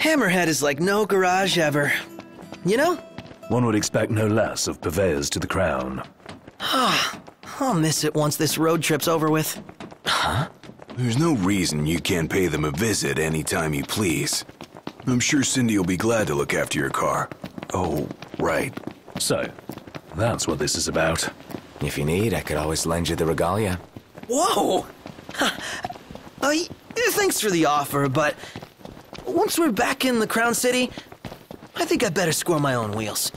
Hammerhead is like no garage ever. You know? One would expect no less of purveyors to the crown. I'll miss it once this road trip's over with. Huh? There's no reason you can't pay them a visit anytime you please. I'm sure Cindy will be glad to look after your car. Oh, right. So, that's what this is about. If you need, I could always lend you the regalia. Whoa! Thanks for the offer, but once we're back in the Crown City, I think I better score my own wheels.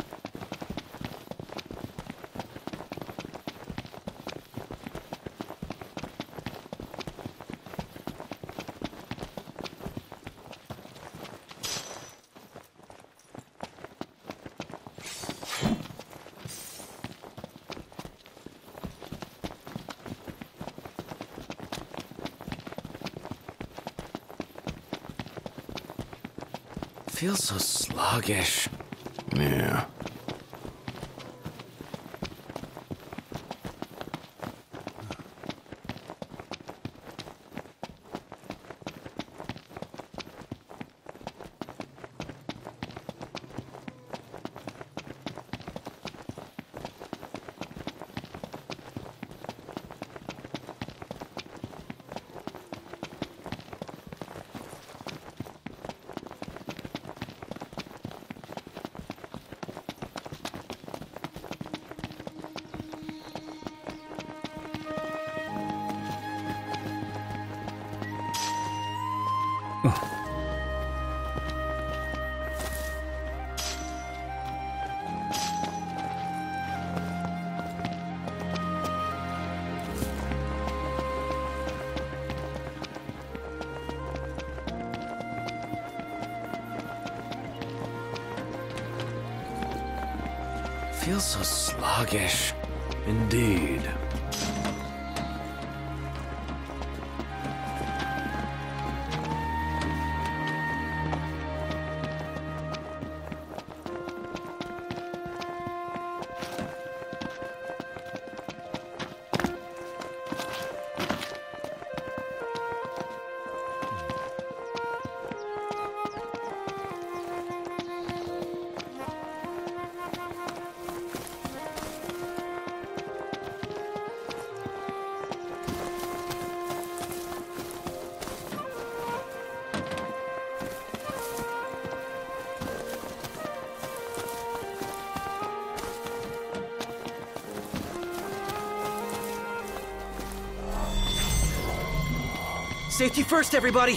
Feels so sluggish. Yeah. Feels so sluggish. Indeed. Safety first, everybody!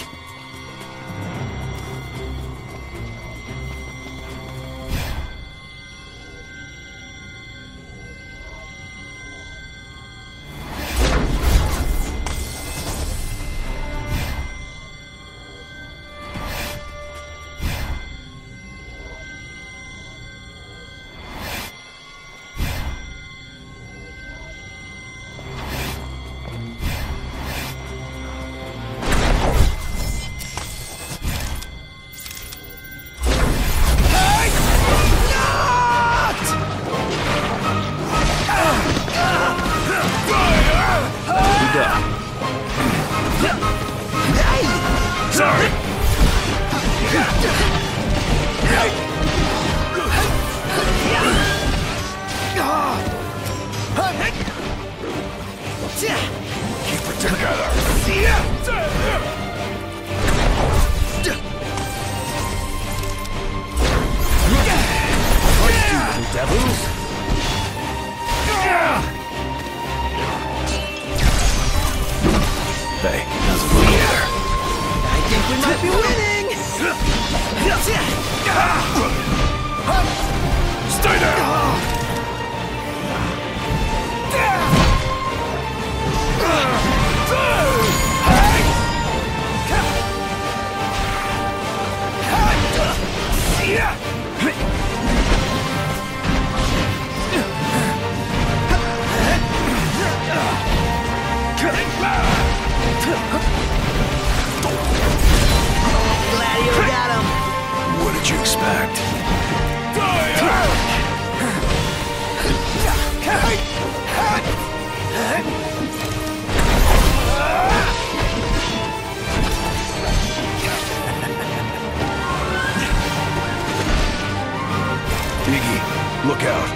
lookout.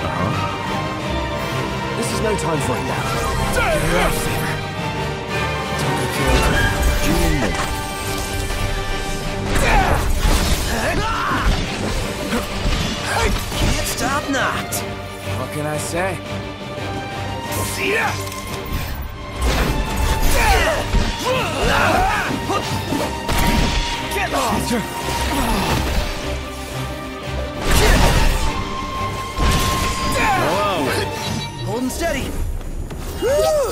This is no time for it now. Get her out, Fever. Toka killed Junior. Can't stop knocked. What can I say? See ya! Get off! Whoa! Holding steady. Whew.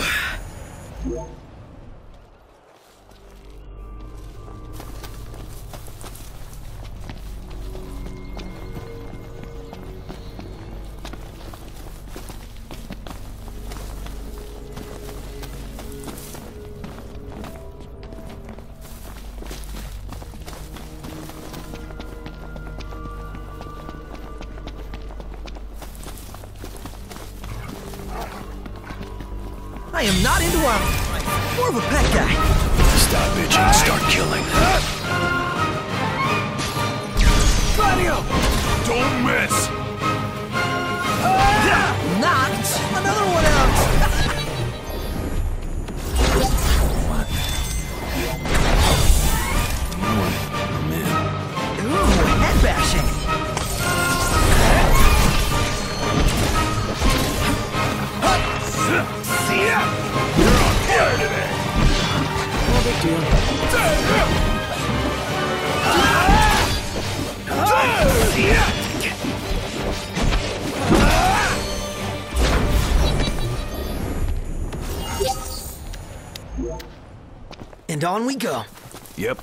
I am not into wildlife. I'm more of a pet guy. Stop bitching and start killing. Claudio! Don't miss! Knocked another one out. I'm in. Ooh, head bashing. See ya! You're on fire today! No big deal. See ya! And on we go. Yep.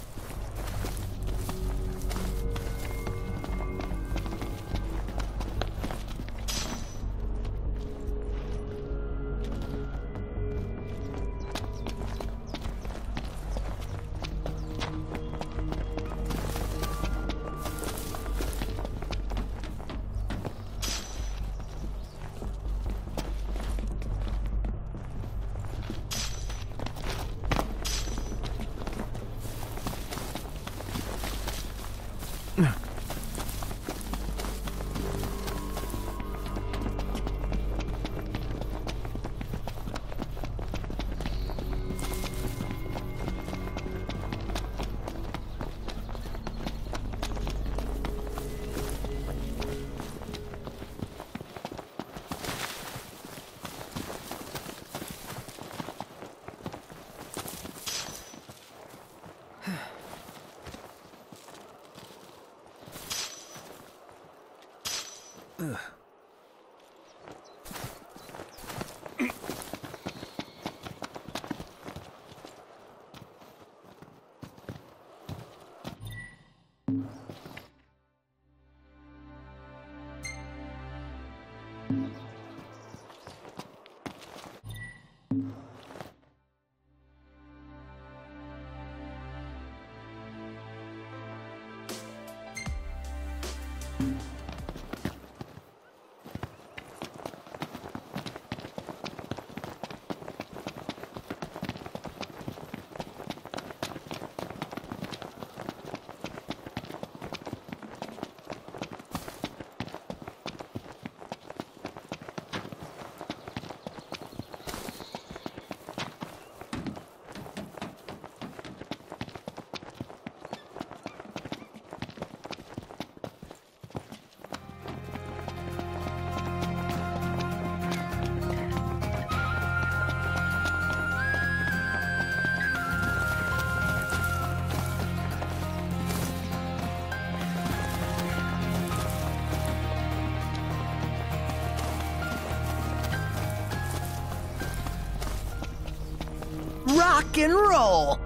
Rock and roll.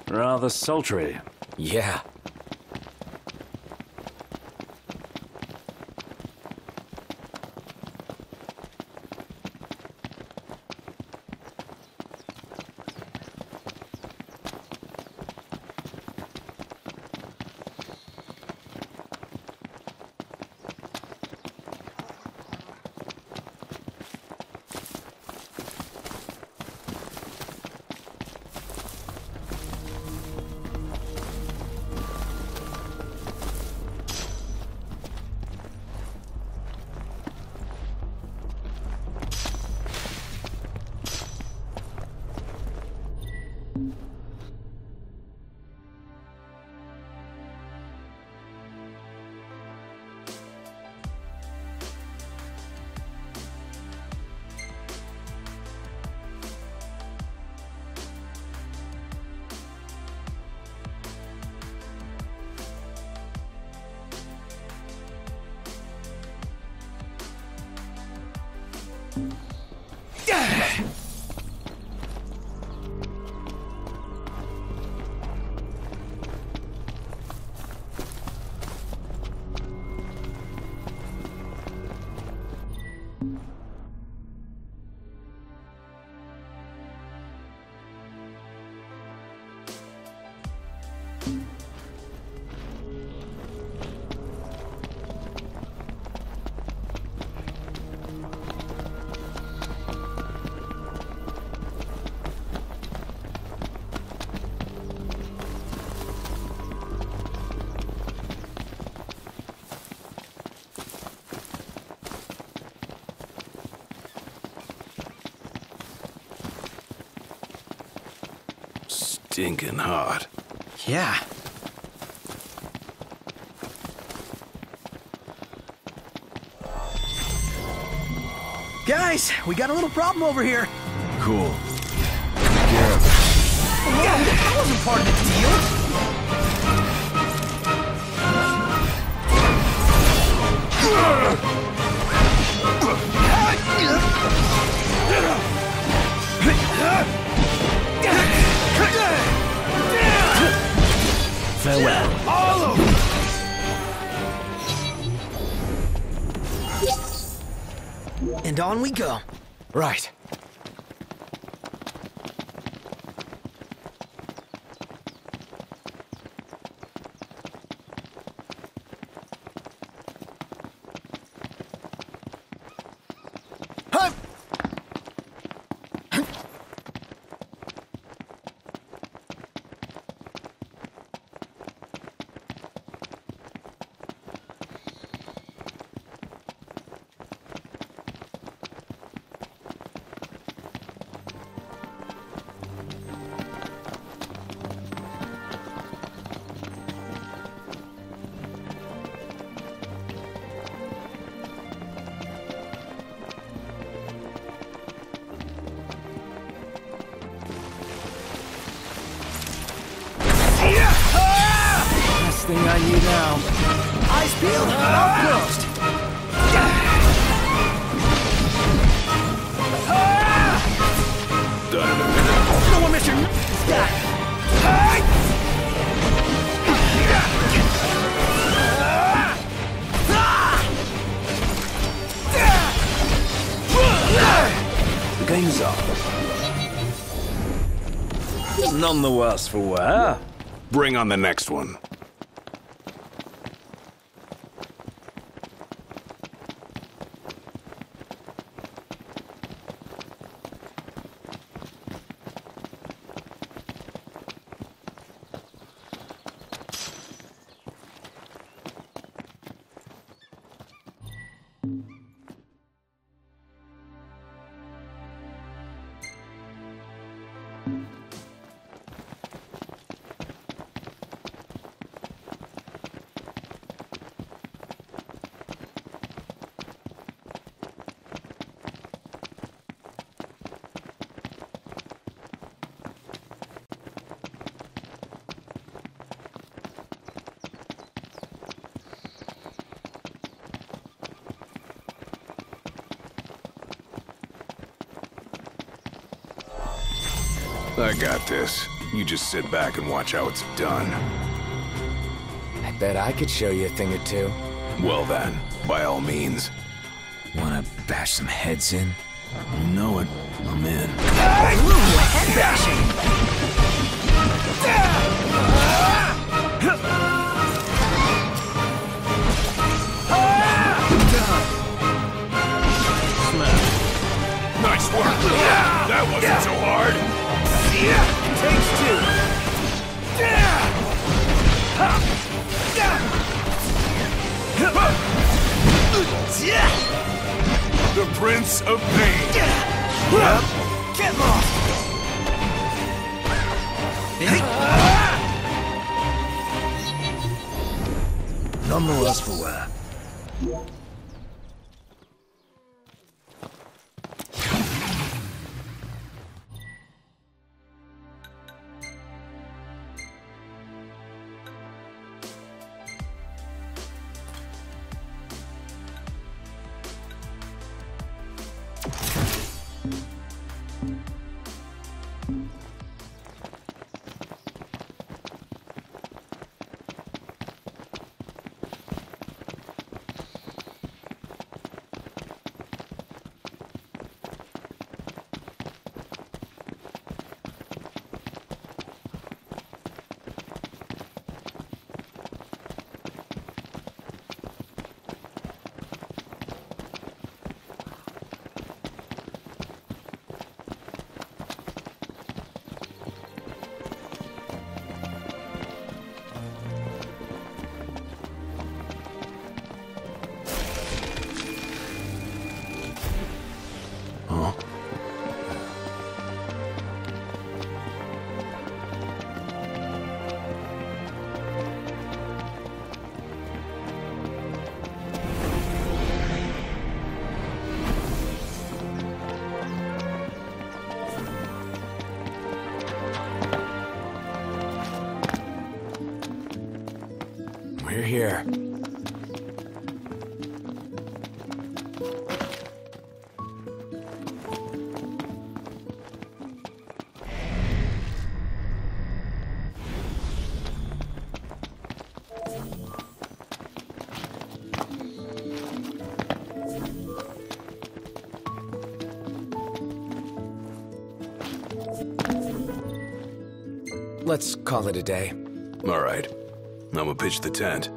Rather sultry. Yeah. Stinking hot. Yeah. Guys, we got a little problem over here. Cool. Whoa, that wasn't part of the deal. Farewell. All over. And on we go. Right. Last thing I need now. Eyes peeled, mouth closed. Done in a minute. No one miss your guy. The game's up. None the worse for wear. Bring on the next one. I got this. You just sit back and watch how it's done. I bet I could show you a thing or two. Well then, by all means. Wanna bash some heads in? You know it. I'm in. Head bashing! Nice work! That wasn't so hard! Takes two! The Prince of Pain! Get lost! None the worse for wear. We're here. Let's call it a day. All right. I'ma pitch the tent.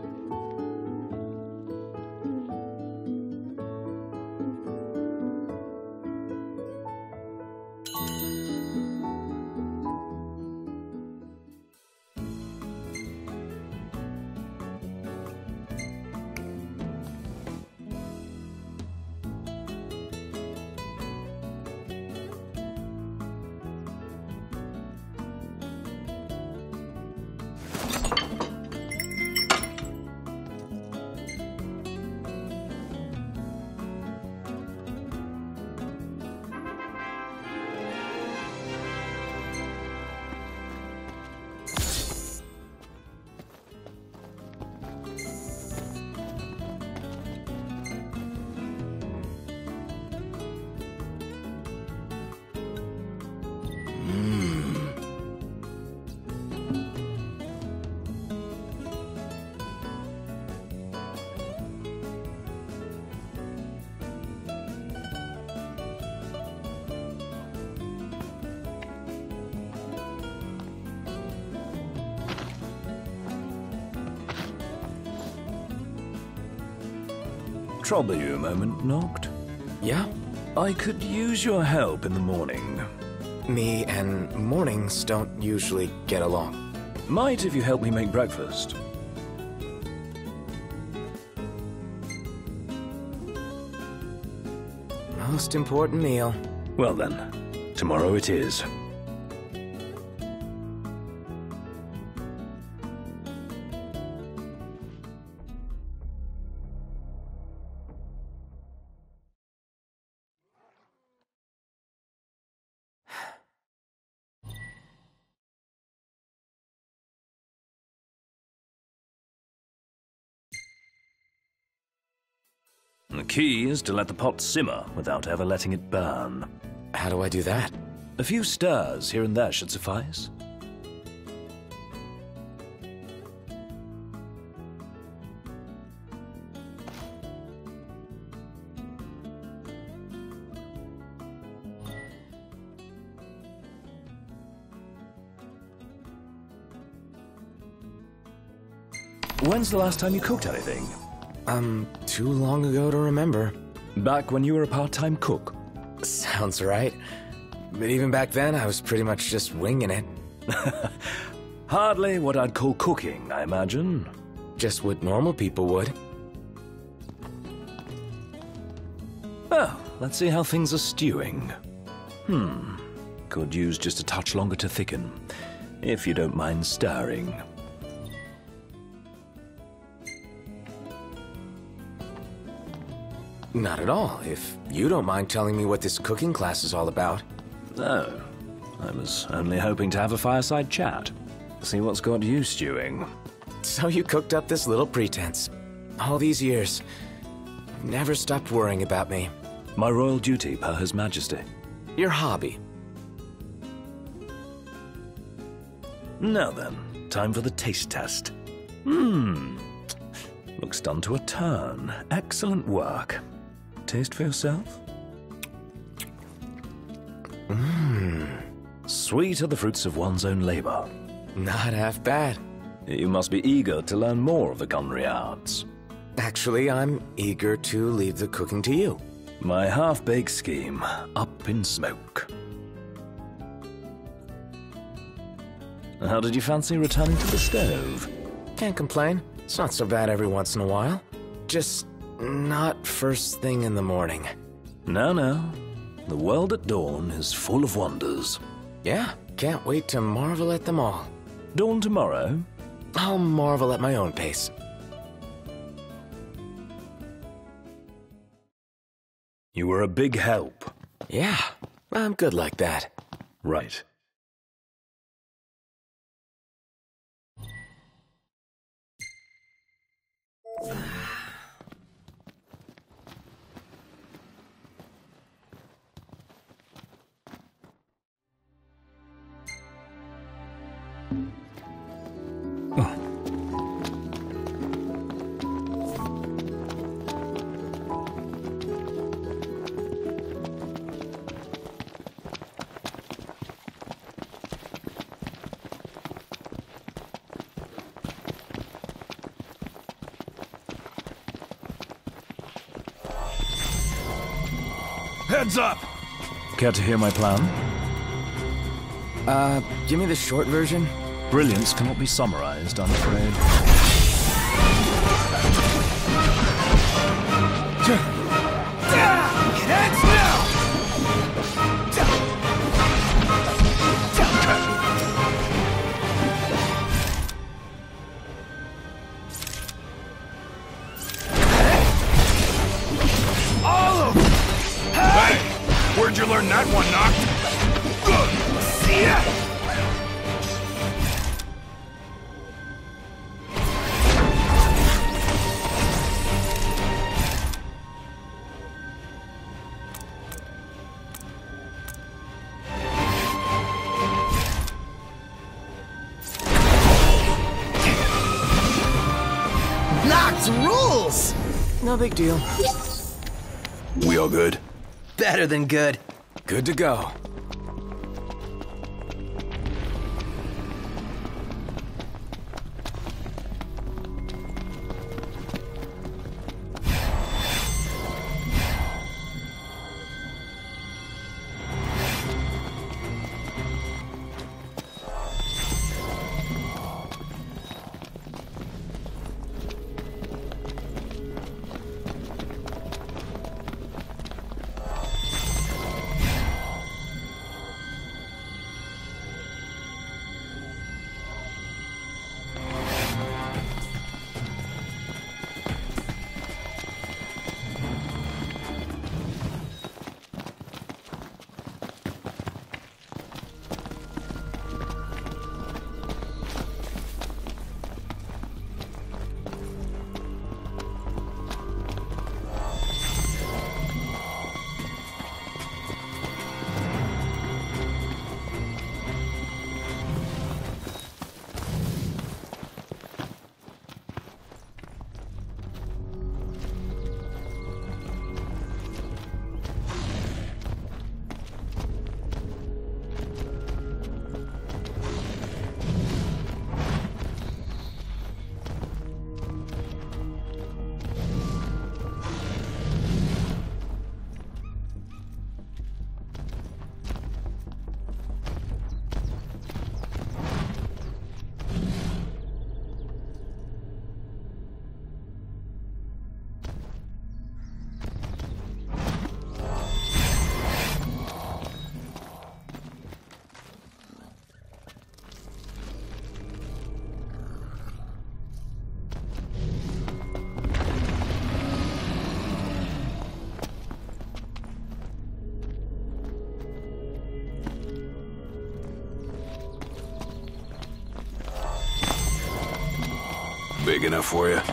Trouble you a moment, Noct? Yeah? I could use your help in the morning. Me and mornings don't usually get along. Might if you help me make breakfast. Most important meal. Well then, tomorrow it is. The key is to let the pot simmer without ever letting it burn. How do I do that? A few stirs here and there should suffice. When's the last time you cooked anything? Too long ago to remember. Back when you were a part-time cook? Sounds right. But even back then, I was pretty much just winging it. Hardly what I'd call cooking, I imagine. Just what normal people would. Well, let's see how things are stewing. Could use just a touch longer to thicken, if you don't mind stirring. Not at all, if you don't mind telling me what this cooking class is all about. Oh, I was only hoping to have a fireside chat. See what's got you stewing. So you cooked up this little pretense. All these years. Never stopped worrying about me. My royal duty per His Majesty. Your hobby. Now then, time for the taste test. Looks done to a turn. Excellent work. Taste for yourself? Sweet are the fruits of one's own labor. Not half bad. You must be eager to learn more of the culinary arts. Actually, I'm eager to leave the cooking to you. My half-baked scheme, up in smoke. How did you fancy returning to the stove? Can't complain. It's not so bad every once in a while. Just not first thing in the morning. No. The world at dawn is full of wonders. Yeah, can't wait to marvel at them all. Dawn tomorrow? I'll marvel at my own pace. You were a big help. Yeah, I'm good like that. Right. Heads up! Care to hear my plan? Give me the short version. Brilliance cannot be summarized, I'm afraid. Heads now! All of them! Hey! Where'd you learn that one, Noct? See ya! Noct rules! No big deal. We all good? Better than good. Good to go. big enough for you?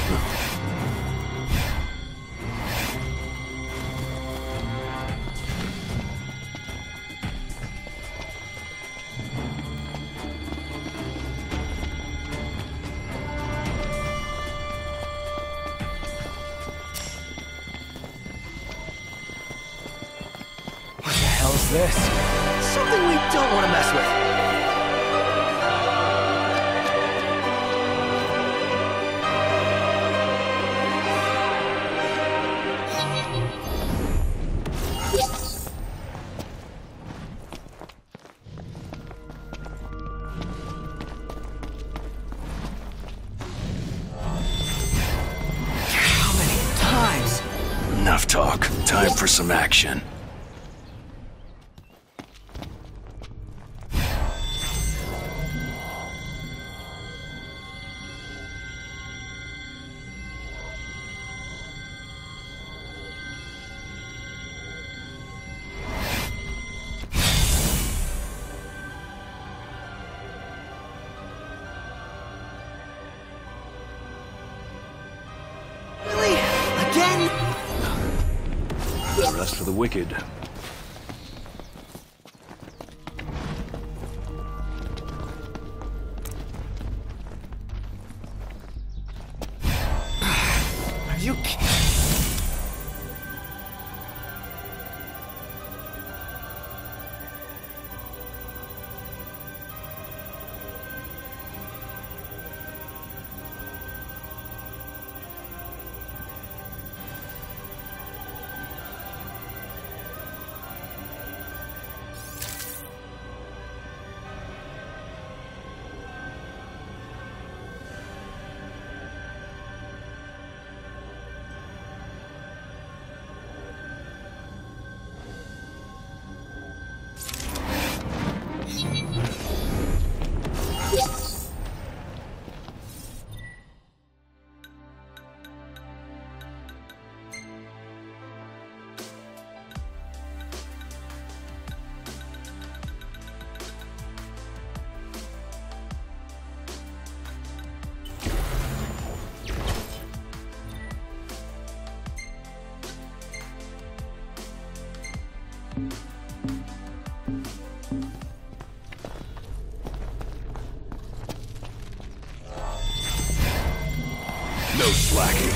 What the hell's this? Something we don't want to mess with. How many times? Enough talk. Time for some action. Really? Again? No rest for the wicked. Are you kidding? No slacking.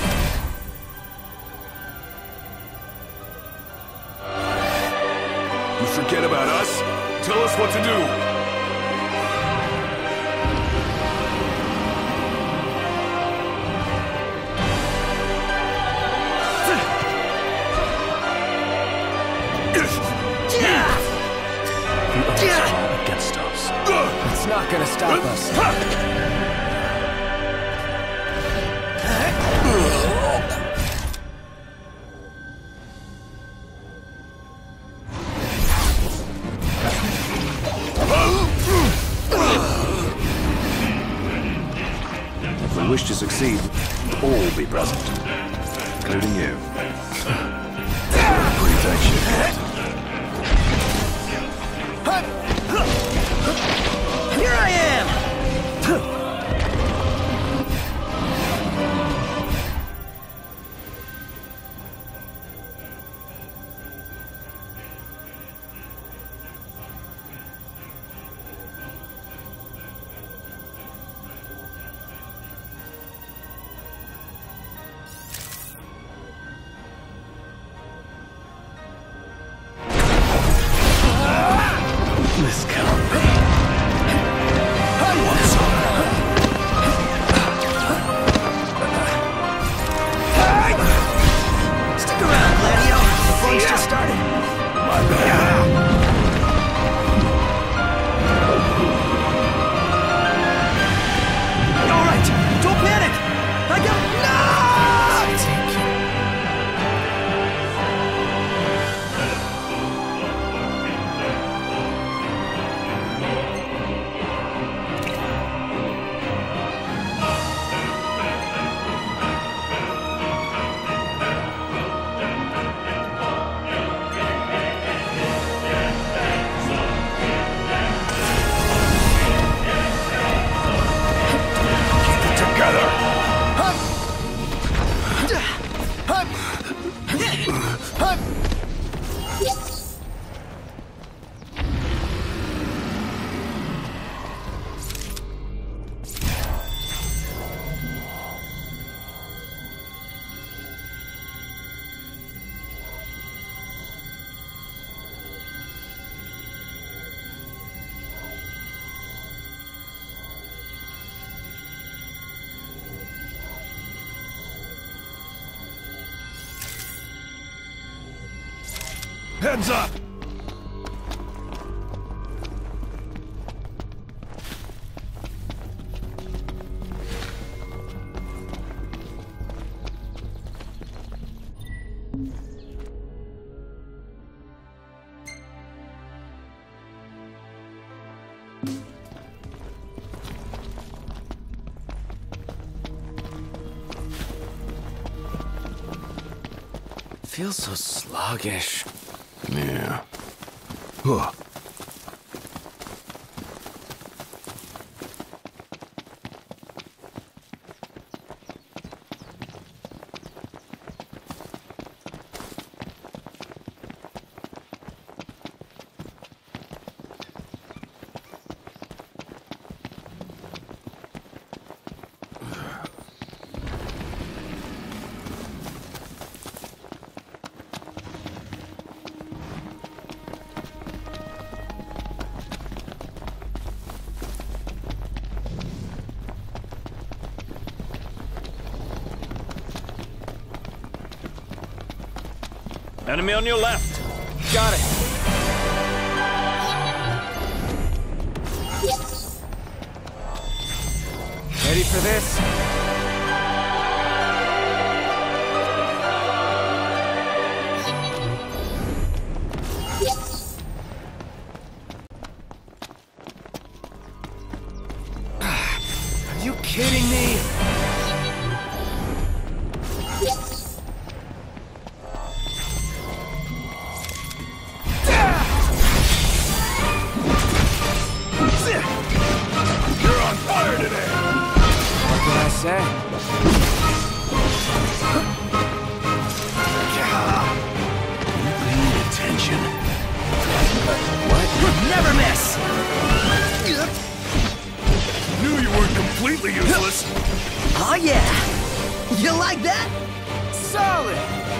You forget about us? Tell us what to do. The odds are against us. It's not gonna stop us. If we wish to succeed, all be present, including you. Pretty tight shit, Captain. Here I am! This can't be. Stick around, Gladio. The fun's just started. My bad. All right, don't panic. I got Keep it together. Heads up! Feels so sluggish. Yeah. Huh. Enemy on your left. Got it. Ready for this? Are you kidding me? Oh yeah! You like that? Solid!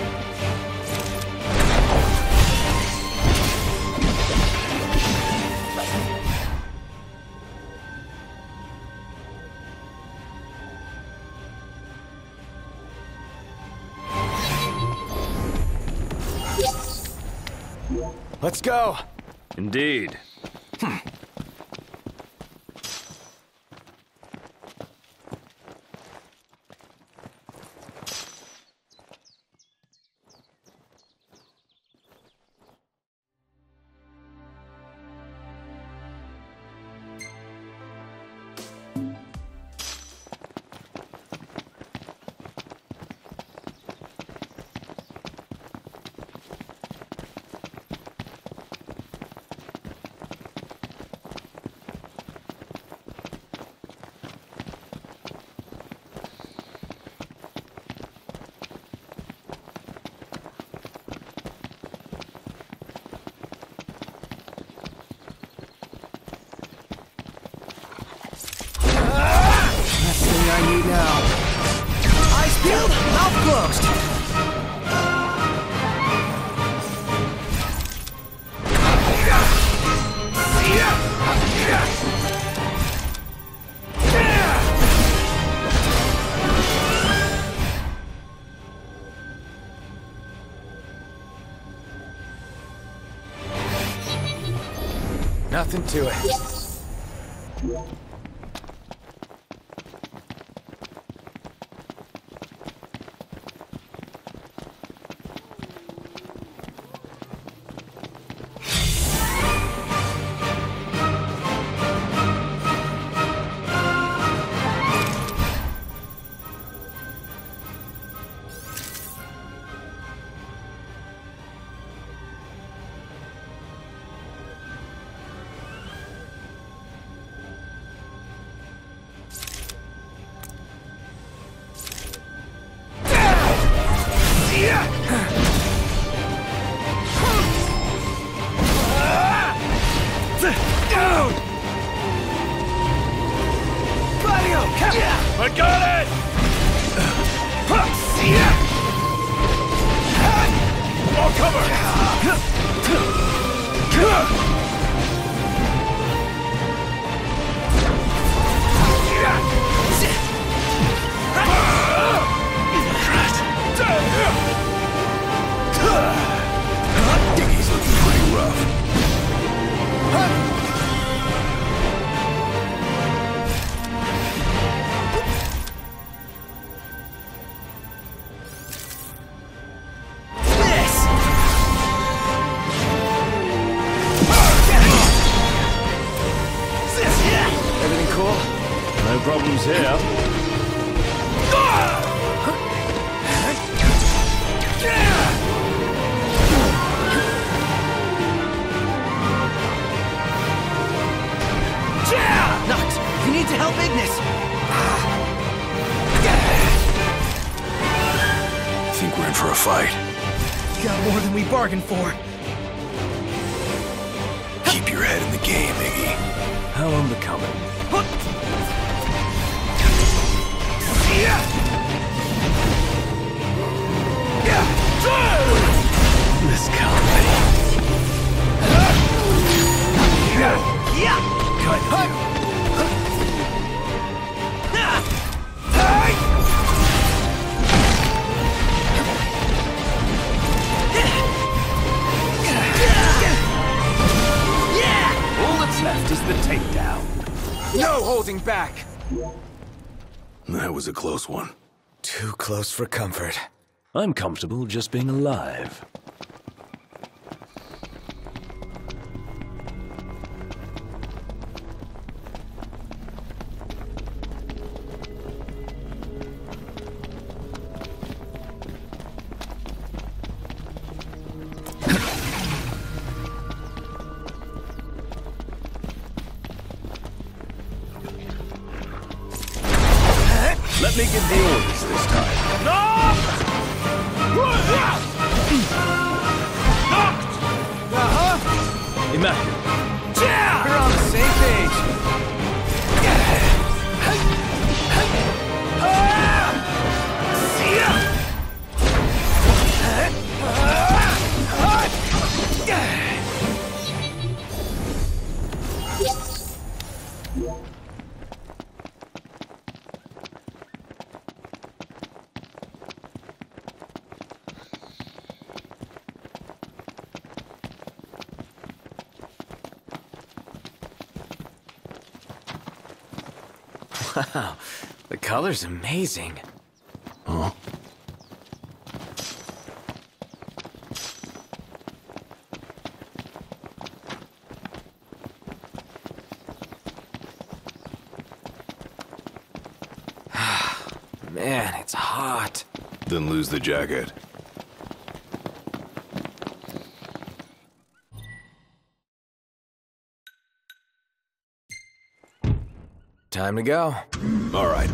Let's go! Indeed. I need now. Eyes peeled, mouth closed. Nothing to it. I got it! All cover! No problems here. Noct, you need to help Ignis. Think we're in for a fight. Got more than we bargained for. Keep your head in the game, Iggy. How unbecoming. This can't be. All that's left is the takedown. No holding back. That was a close one. Too close for comfort. I'm comfortable just being alive. Let me give the orders this time. Immaculate. We're on the same page. Wow, the color's amazing. Huh? Man, it's hot. Then lose the jacket. Time to go. All right.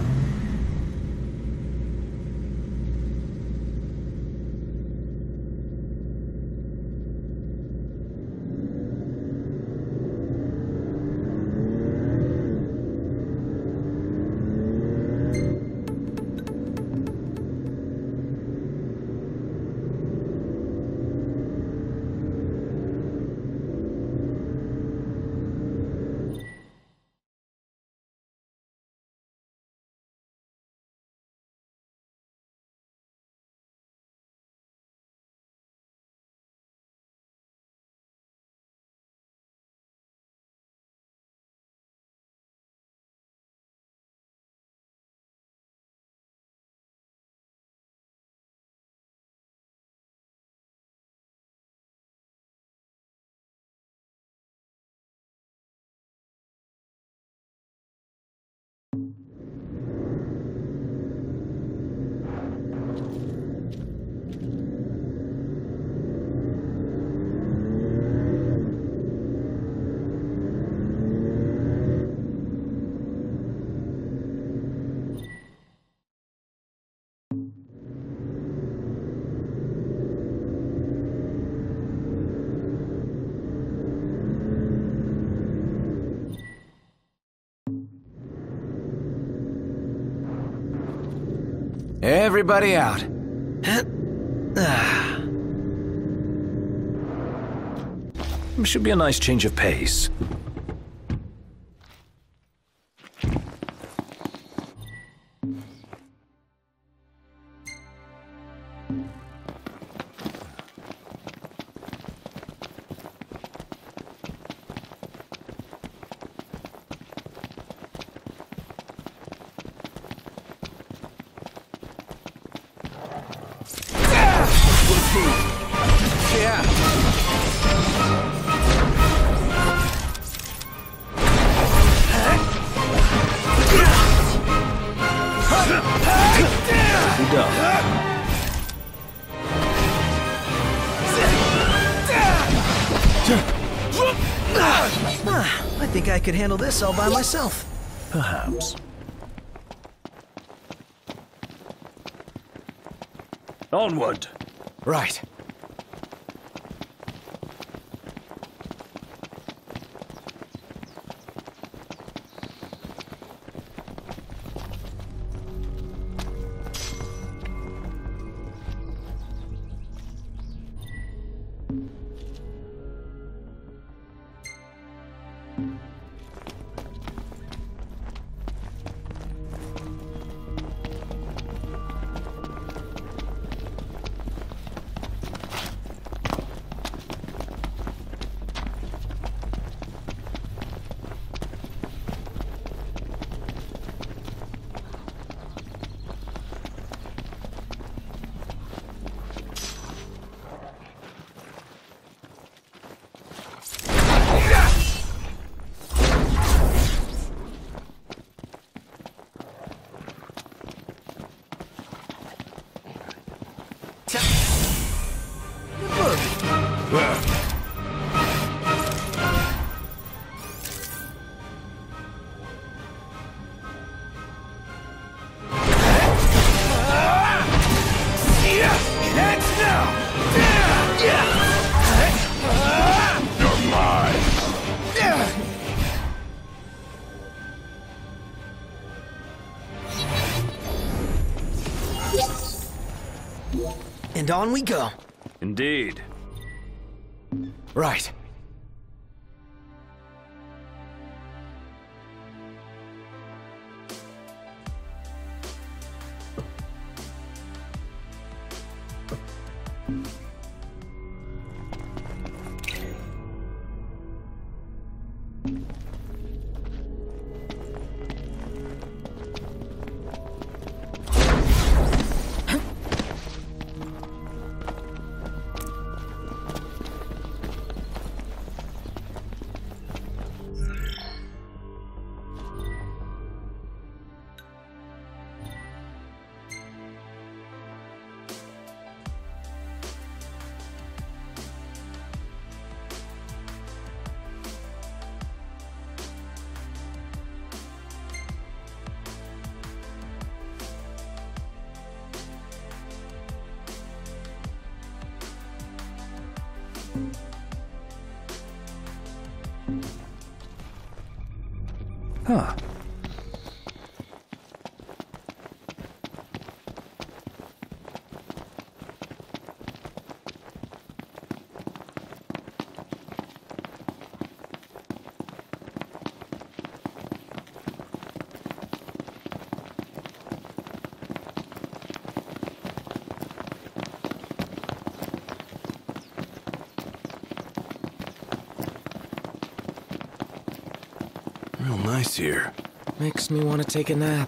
Everybody out. Should be a nice change of pace. Yeah. could handle this all by myself. Perhaps. Onward! Right. And on we go. Indeed. Right. Huh. Real nice here. Makes me want to take a nap.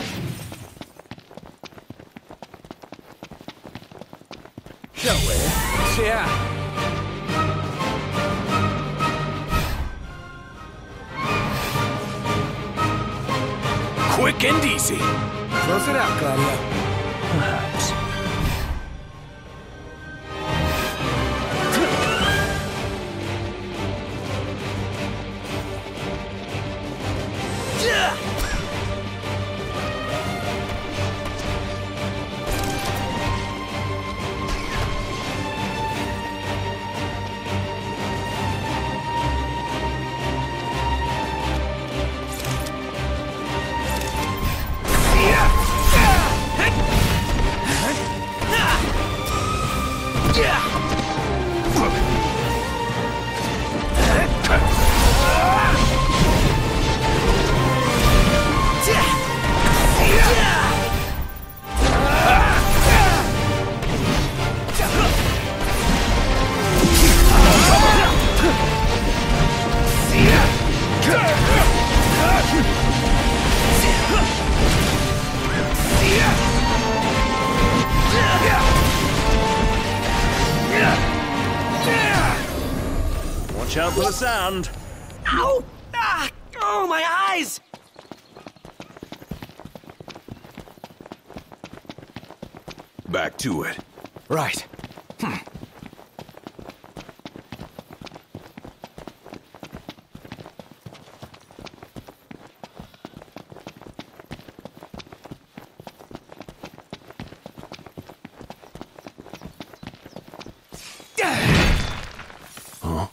Shall we? Yeah. Quick and easy. Close it out, Claudio. Perhaps. Watch out for the sound. Ow! Ah! Oh, my eyes! Back to it. Right. Huh?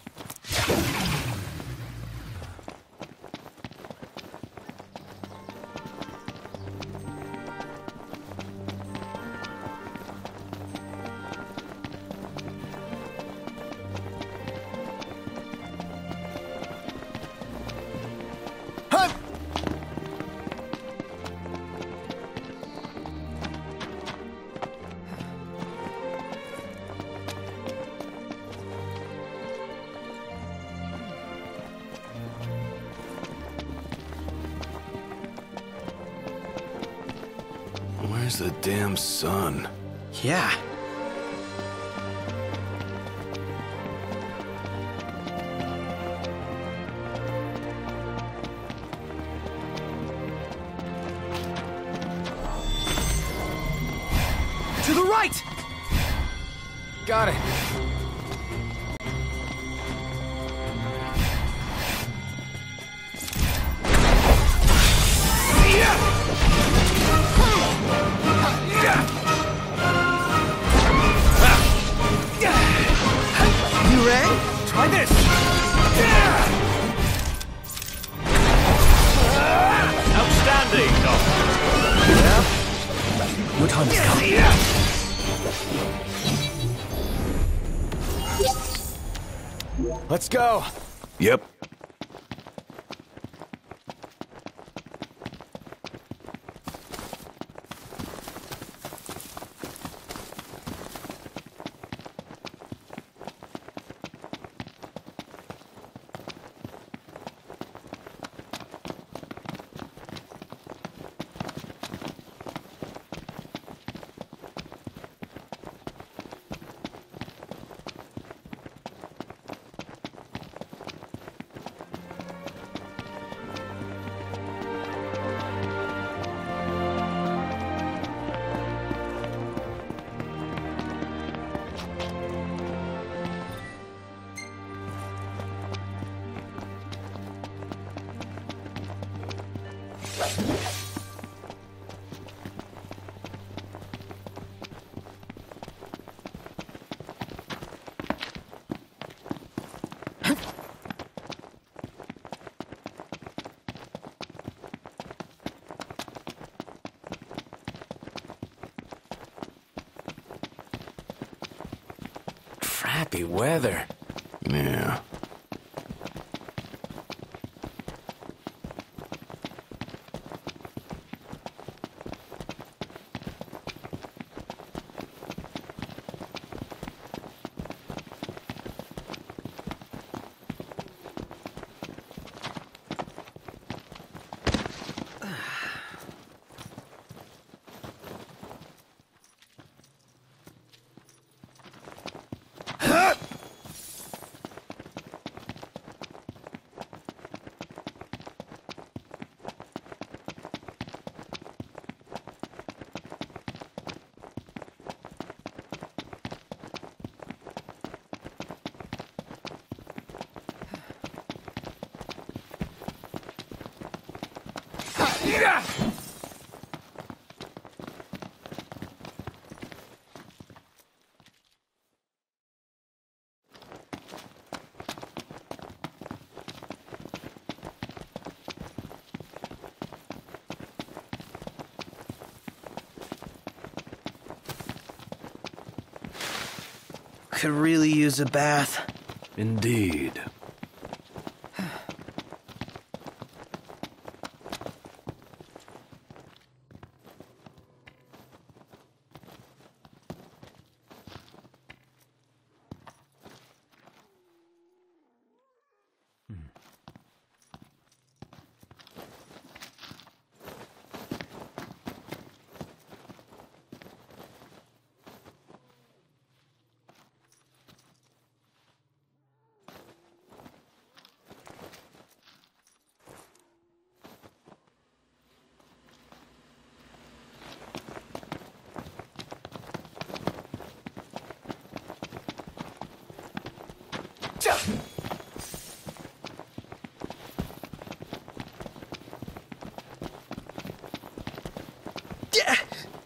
Where's the damn sun? Yeah. To the right! Got it. You ready? Try this. Outstanding, Doctor. Your time is coming. Let's go. Yep. Crappy weather. Yeah. could really use a bath. Indeed. Yeah.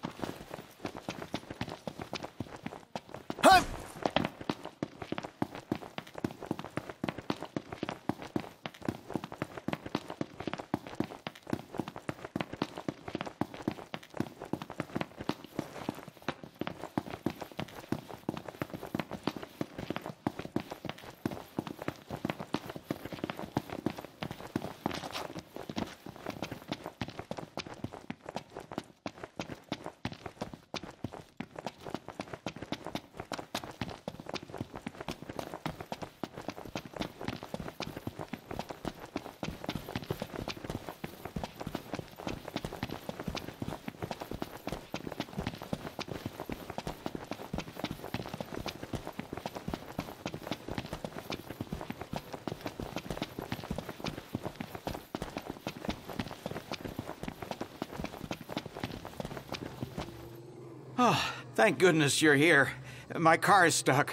Oh, thank goodness you're here. My car is stuck.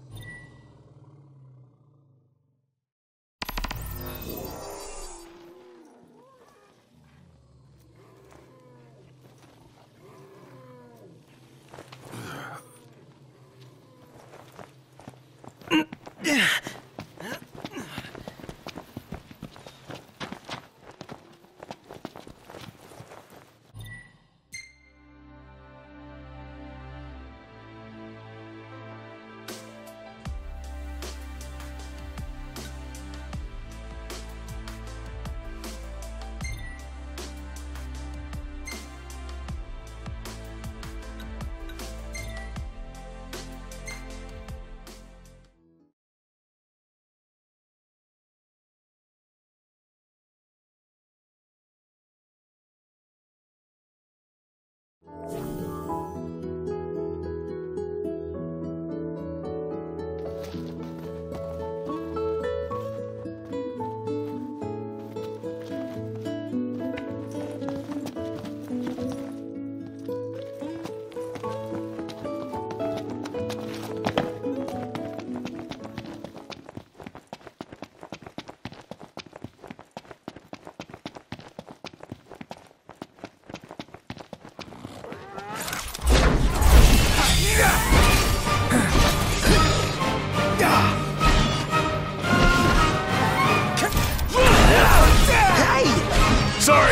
Sorry!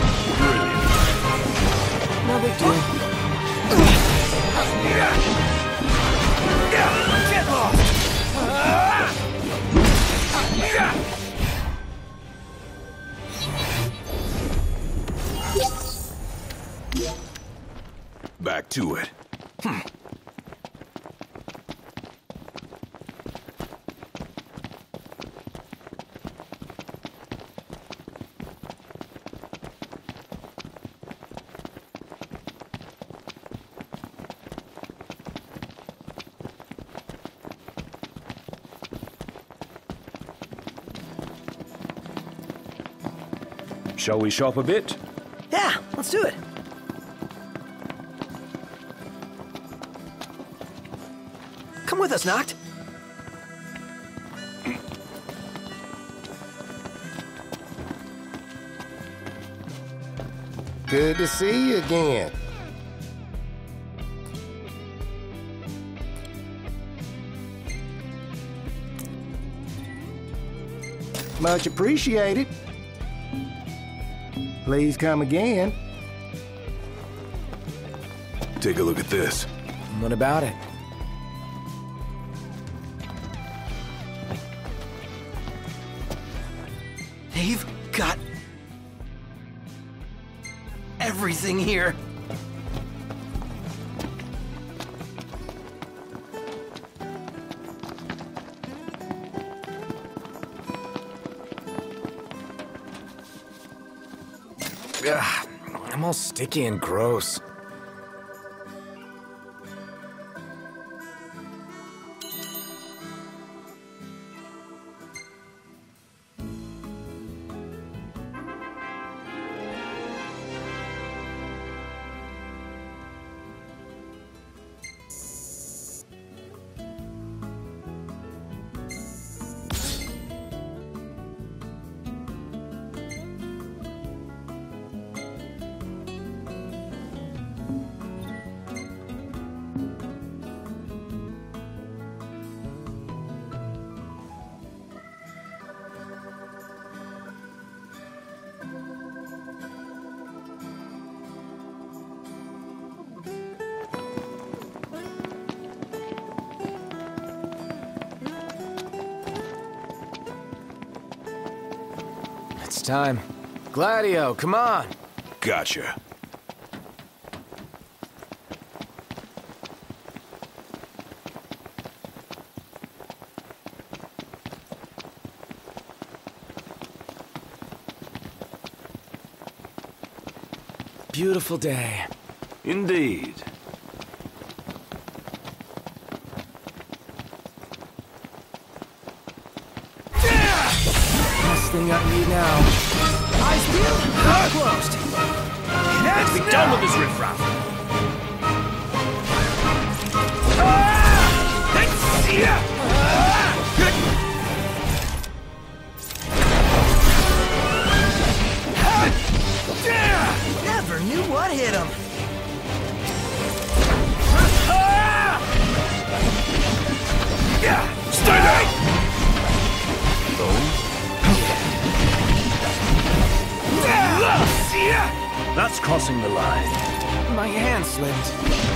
No big deal. Get lost! Back to it. Shall we shop a bit? Yeah, let's do it. Come with us, Noct. Good to see you again. Much appreciated. Please come again. Take a look at this. What about it? They've got everything here. Ugh, I'm all sticky and gross. It's time. Gladio, come on! Gotcha. Beautiful day. Indeed. Last thing I need now. Eyes peeled, mouth closed. Let's be done with this riffraff. Never knew what hit him. Stay there! That's crossing the line. My hand slipped.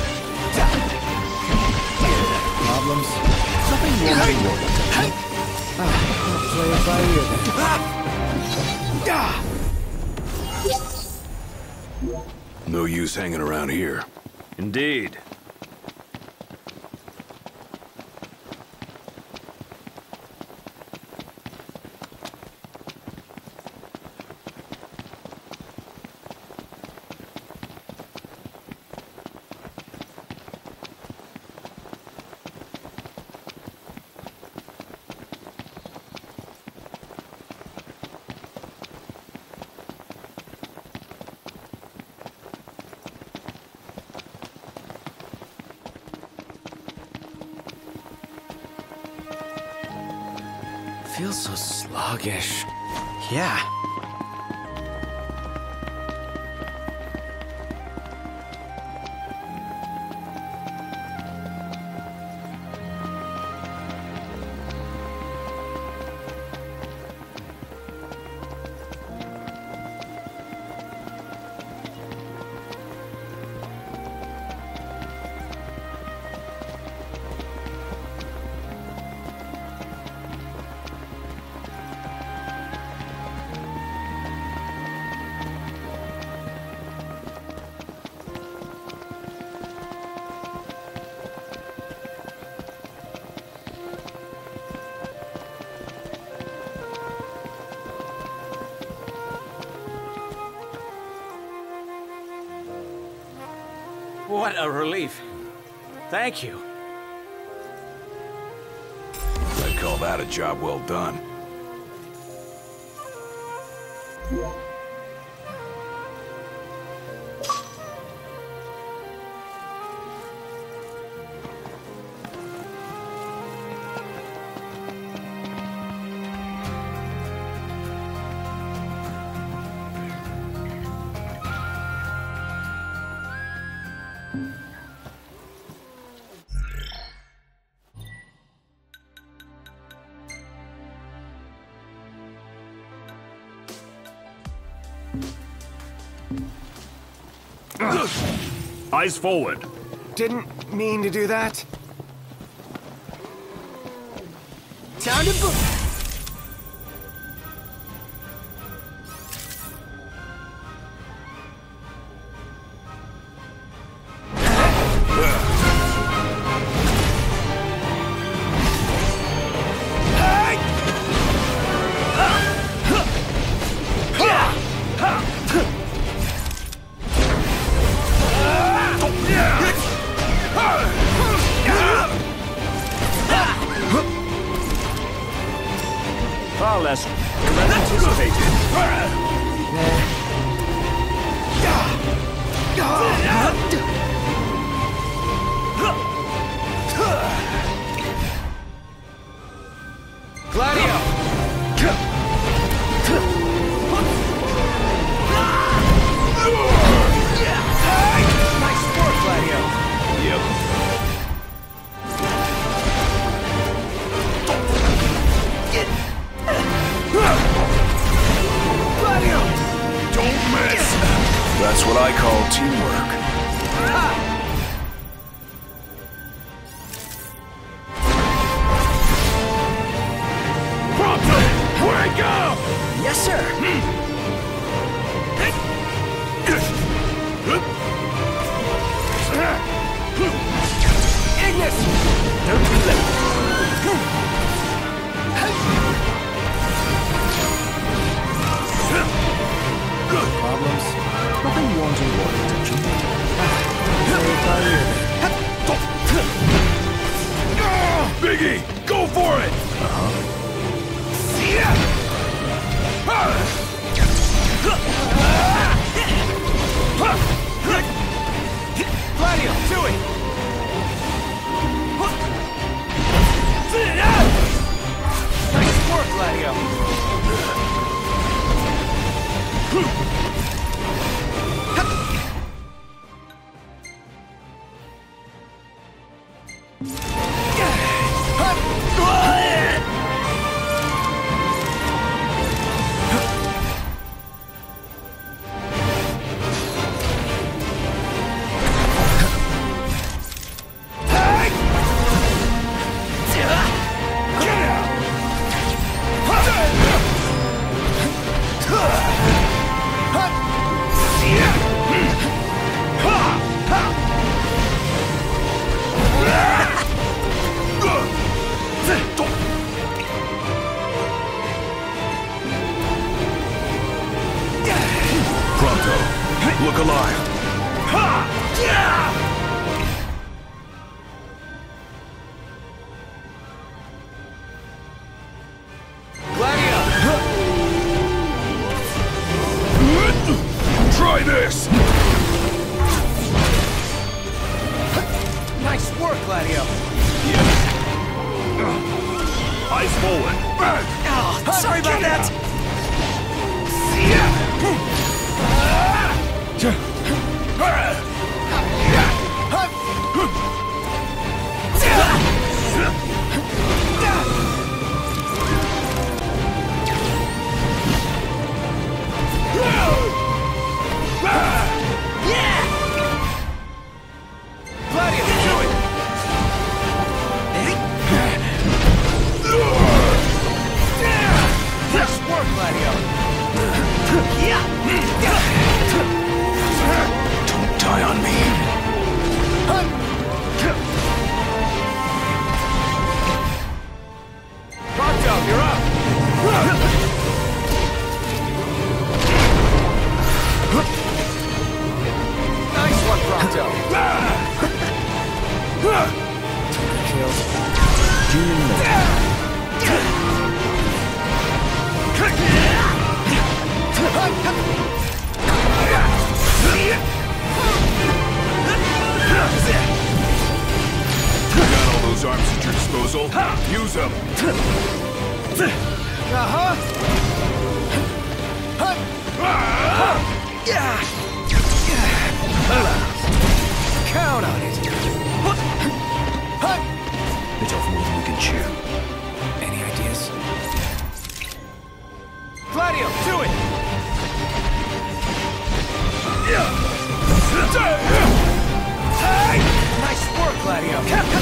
Problems? Nothing wrong with worry. I'll play it by ear then. No use hanging around here. Indeed. Feels so sluggish. Yeah. What a relief. Thank you. I'd call that a job well done. Eyes forward. Didn't mean to do that. Time to book. Far less than anticipated. Gladio! Nice sport, Gladio! Yep. Gladio! Don't miss! That's what I call teamwork. Pronto! Where I go? Yes, sir. Ignis! Don't be late. Problems? Nothing wanting more attention. Biggie, go for it! Gladio, do it! Nice work, Gladio! Pronto, look alive. Gladio! Try this! Nice work, Gladio! Eyes forward. Oh, sorry about that. Gladio, do it! Nice work, Gladio! Don't die on me. Pronto, you're up! Nice one, Pronto! You got all those arms at your disposal? Use them. Count on it! Bit off more than we can chew. Any ideas? Gladio, do it! Nice work, Gladio!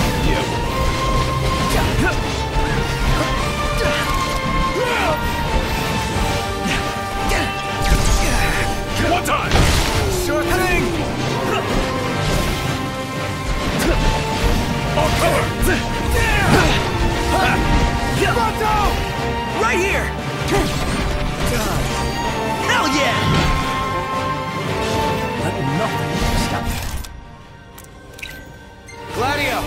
One time! Sure thing! On cover! Pronto! Right here. Hell yeah! Let nothing stop. Gladio!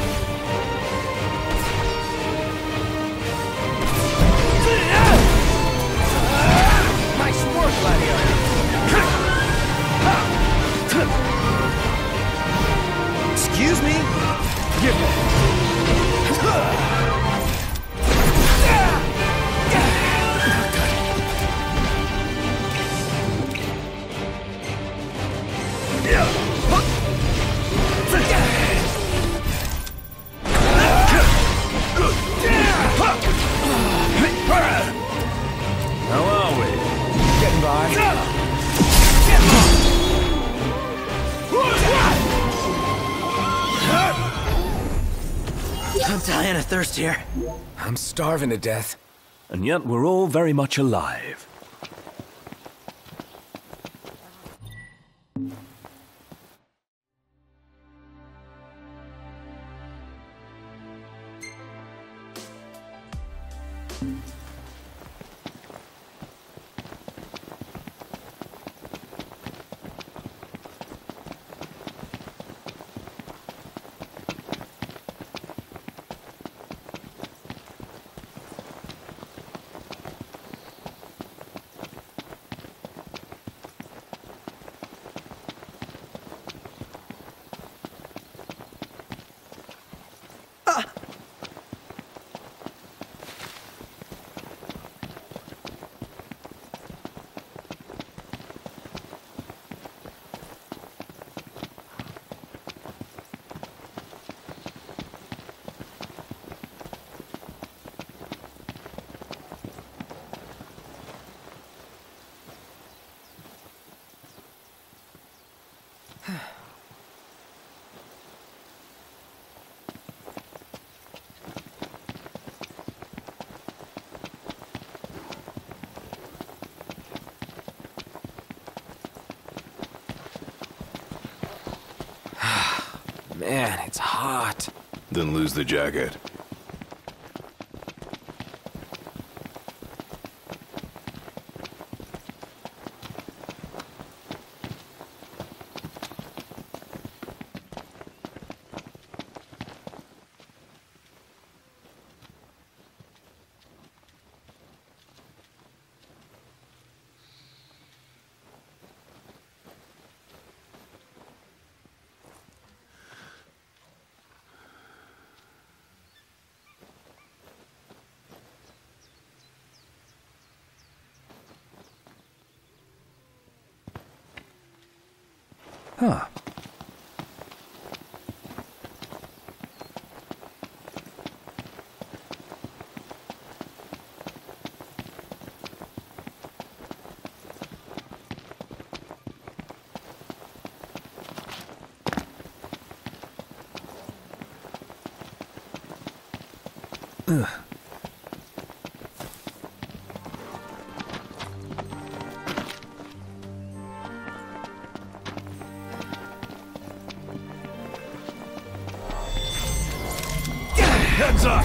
I'm dying of thirst here. I'm starving to death. And yet we're all very much alive. Man, it's hot. Then lose the jacket. Huh. Heads up!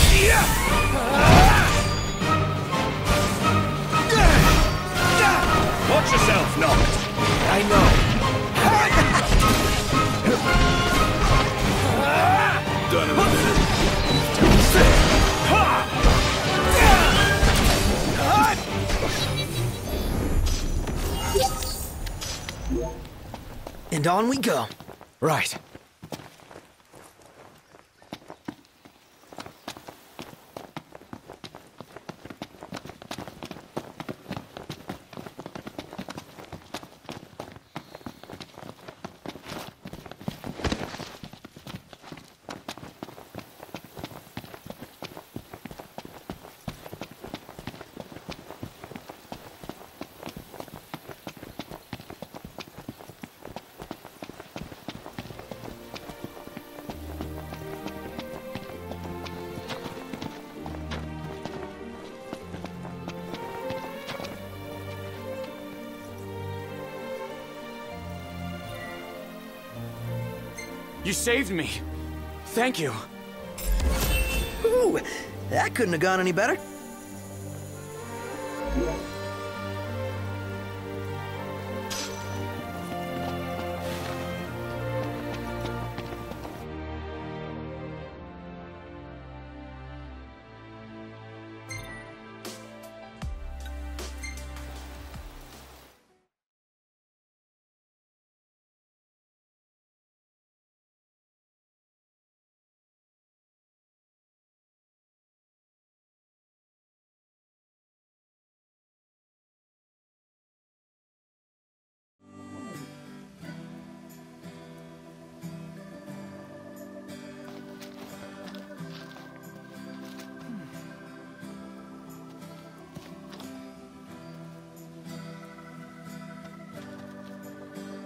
Watch yourself, Noct. I know. Done in a minute. And on we go. Right. You saved me. Thank you. Ooh, that couldn't have gone any better.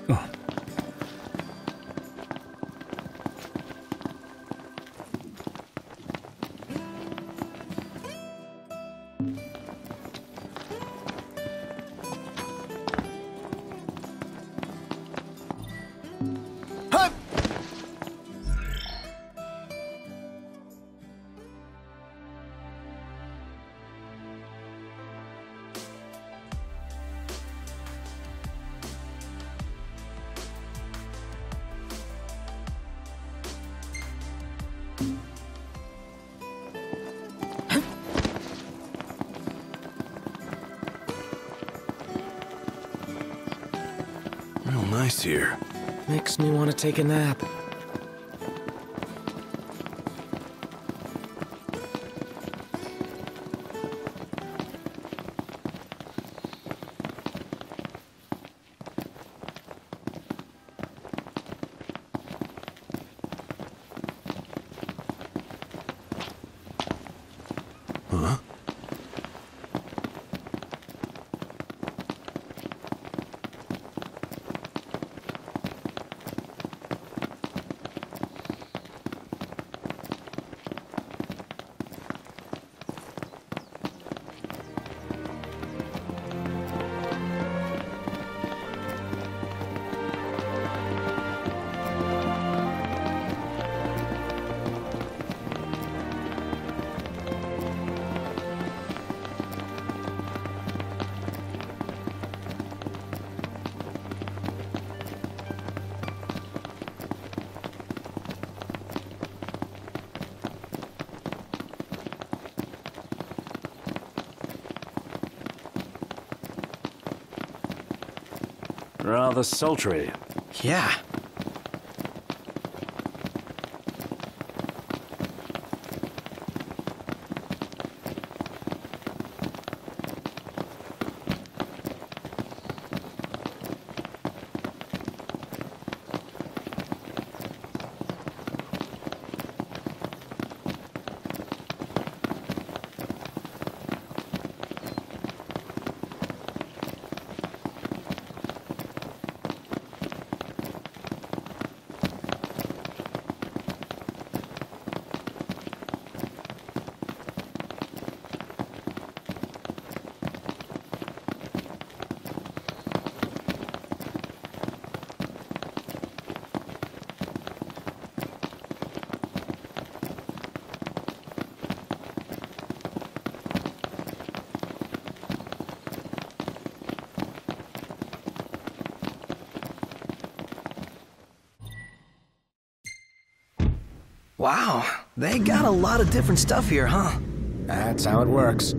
Real nice here. Makes me want to take a nap. Huh? Rather sultry. Yeah. Wow, they got a lot of different stuff here, huh? That's how it works.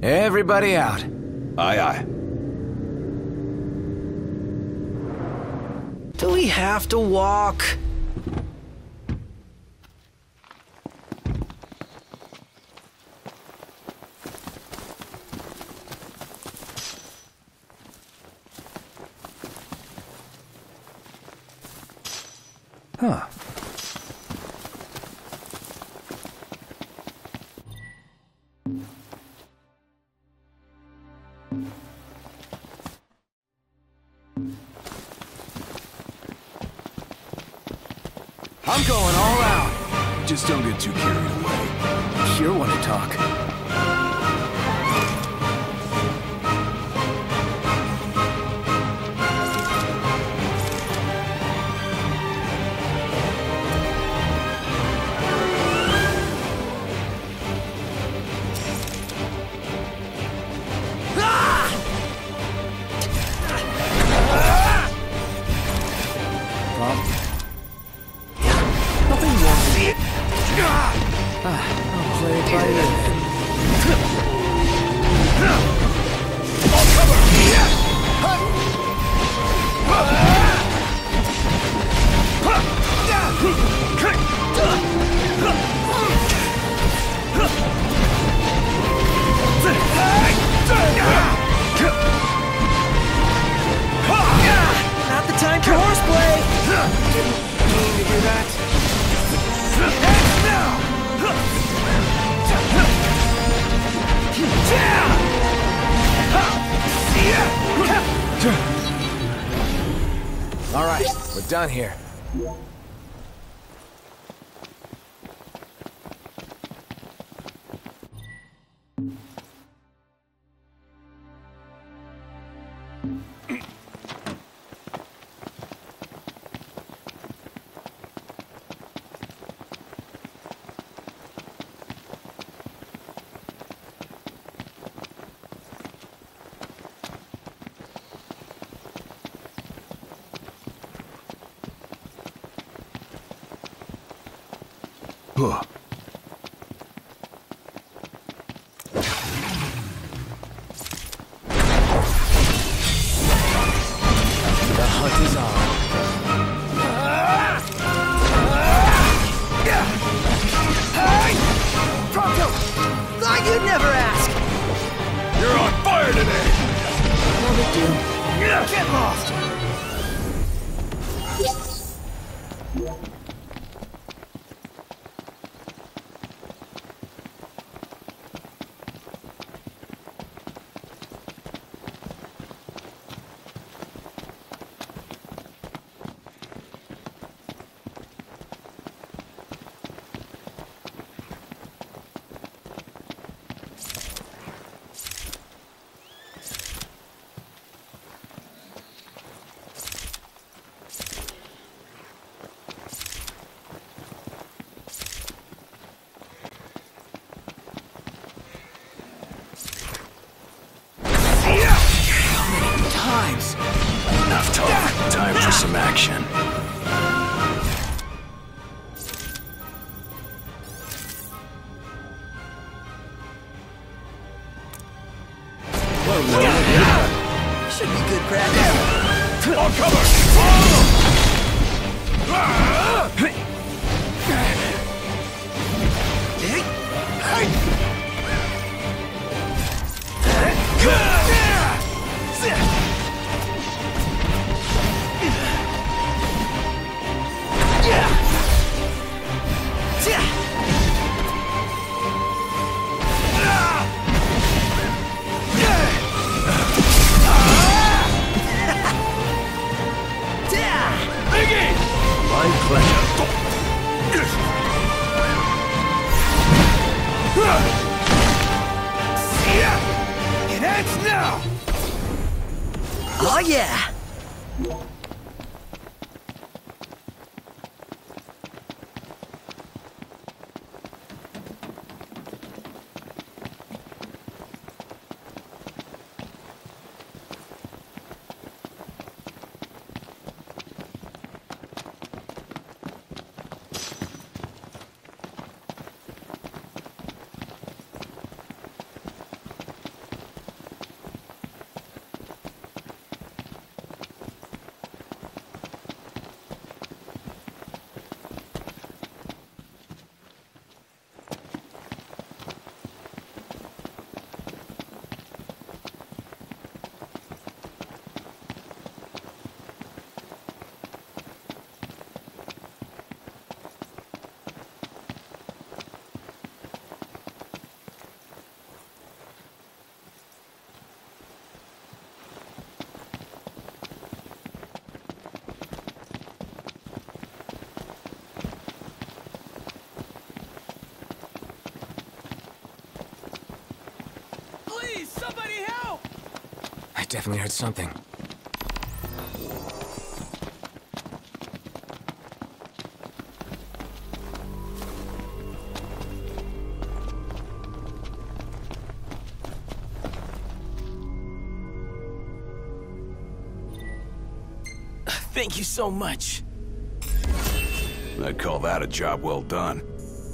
Everybody out. Aye, aye. Do we have to walk? Huh. I'm going all out. Just don't get too carried away. You're one to talk. Not the time for horseplay! Didn't mean to do that. All right, we're done here. Huh. The hunt is on. Thought you'd never ask! You're on fire today! No big deal. Get lost! Enough talk. Time for some action. Should be good practice. On cover! My pleasure. It ends now! Oh yeah! definitely heard something. Thank you so much. I'd call that a job well done.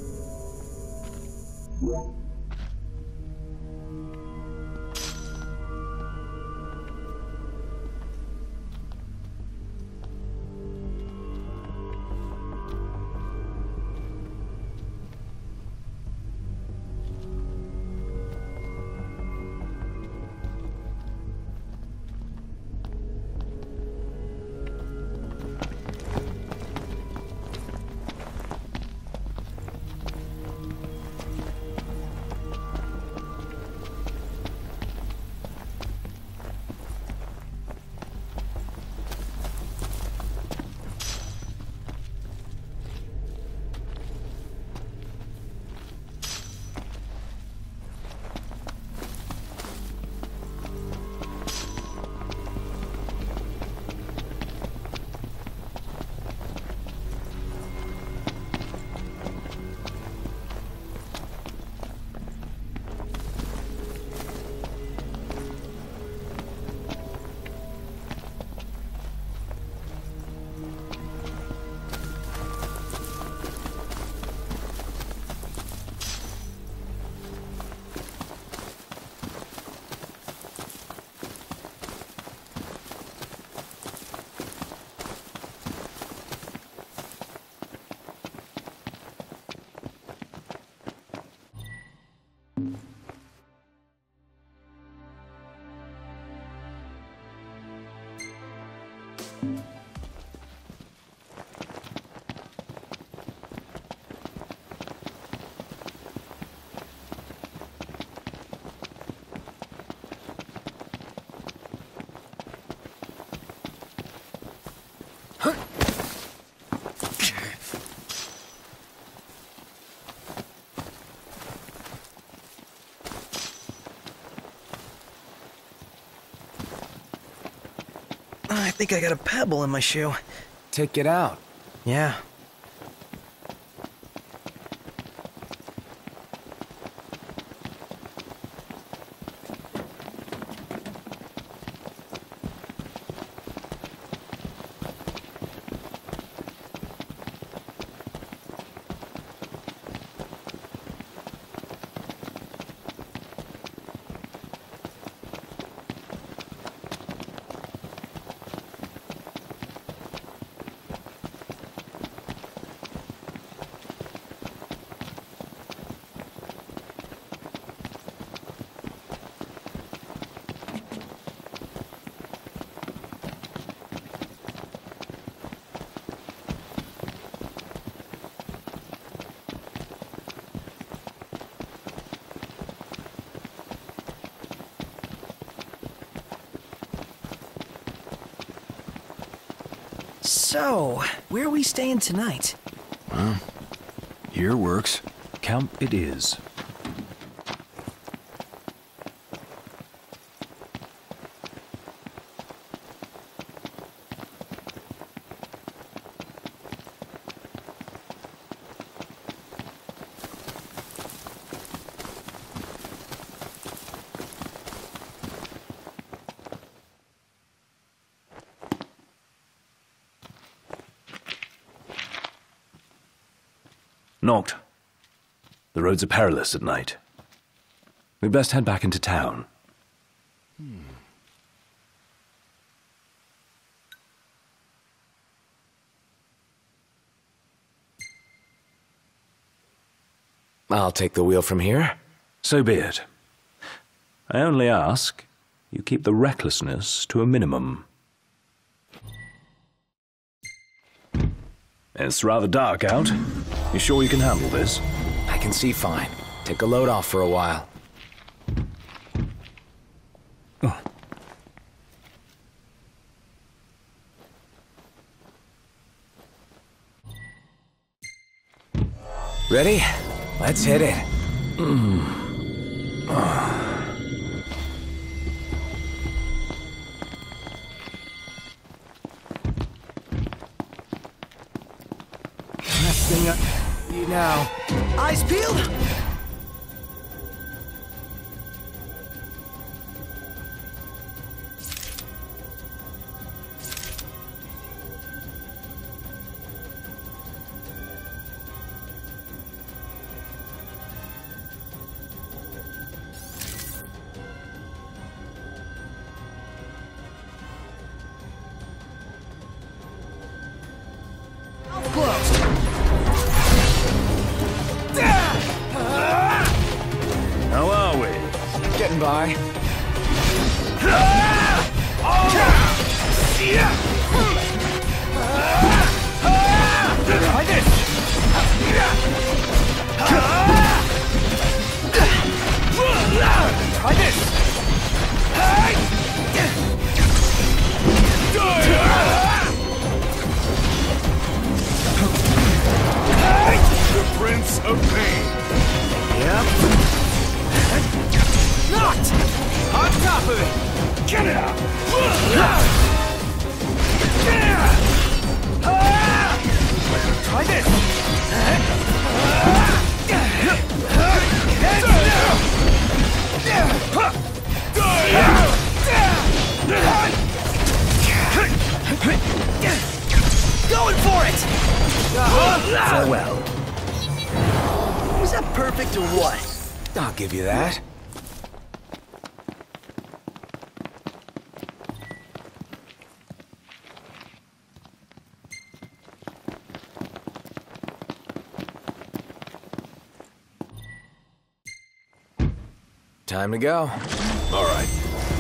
I think I got a pebble in my shoe. Take it out. Yeah. So, where are we staying tonight? Here works. Camp it is. Knocked. The roads are perilous at night. We'd best head back into town. I'll take the wheel from here. So be it. I only ask you keep the recklessness to a minimum. It's rather dark out. You sure you can handle this? I can see fine. Take a load off for a while. Oh. Ready? Let's hit it. See you now. Eyes peeled? How are we? Getting by. Try this! Try this! The Prince of Pain. Knocked! On top of it! Get it out! Try this! Going for it! Farewell. Was that perfect or what? I'll give you that. Time to go. All right.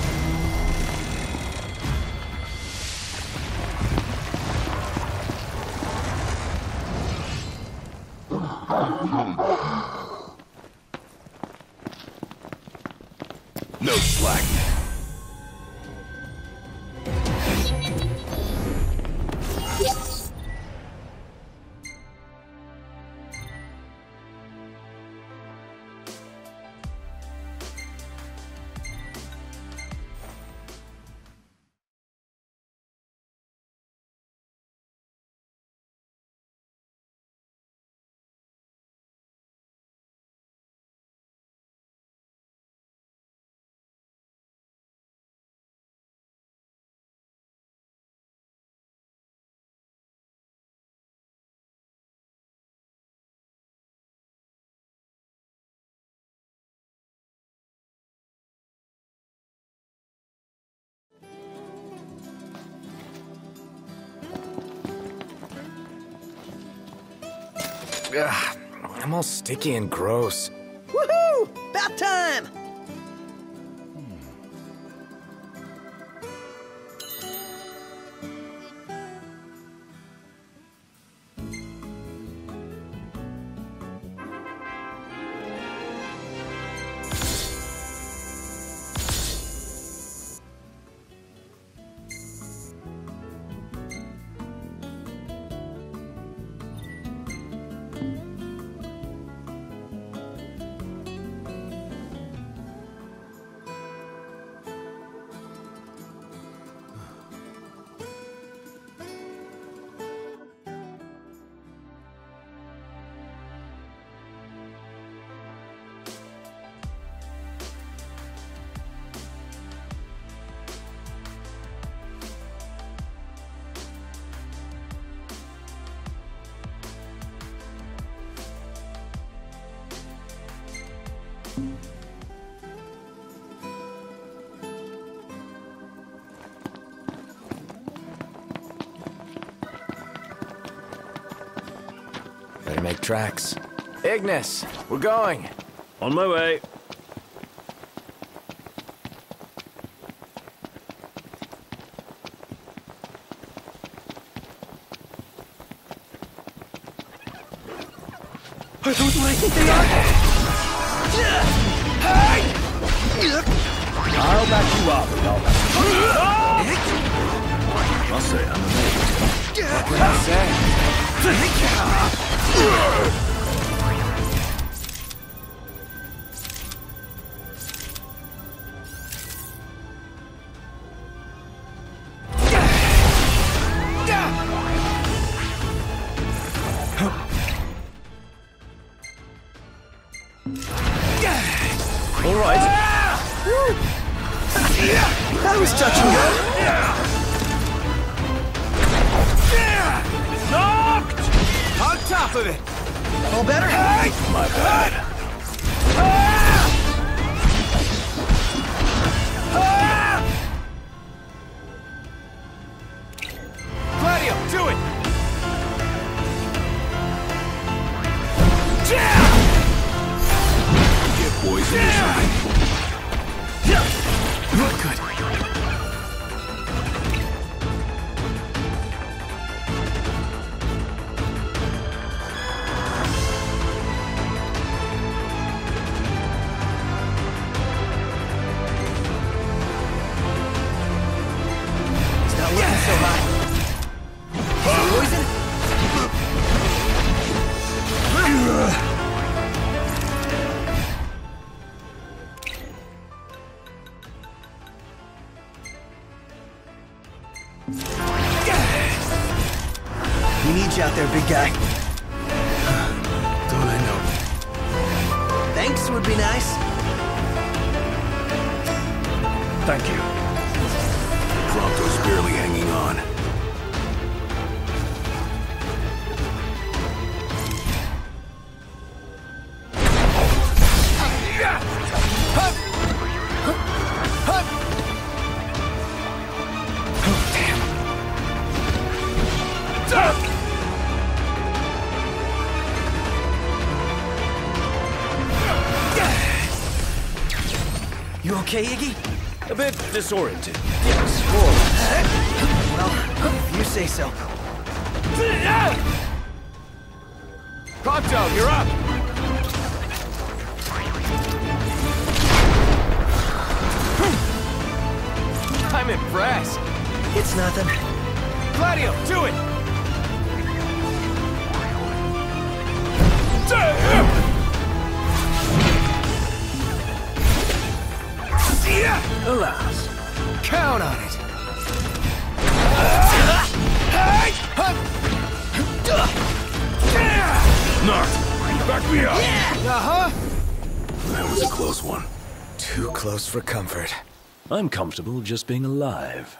No slack. Ugh, I'm all sticky and gross. Woohoo! About time! Better make tracks. Ignis, we're going. On my way. Are those what I think they are? I'll back you up, Must say, I'm amazed. What can I say? All right. That was touch and go. Knocked! On top of it! All better? My bad. Gladio, do it! Get poisoned or something. Good. It's not looking so hot. Poison? We need you out there, big guy. Don't I know? Thanks would be nice. Thank you. Prompto's barely hanging on. You okay, Iggy? A bit disoriented. Yes. Well, if you say so. Prompto, you're up! I'm impressed. It's nothing. Gladio, do it! Alas. Count on it! Knocked! Back me up! Uh-huh! That was a close one. Too close for comfort. I'm comfortable just being alive.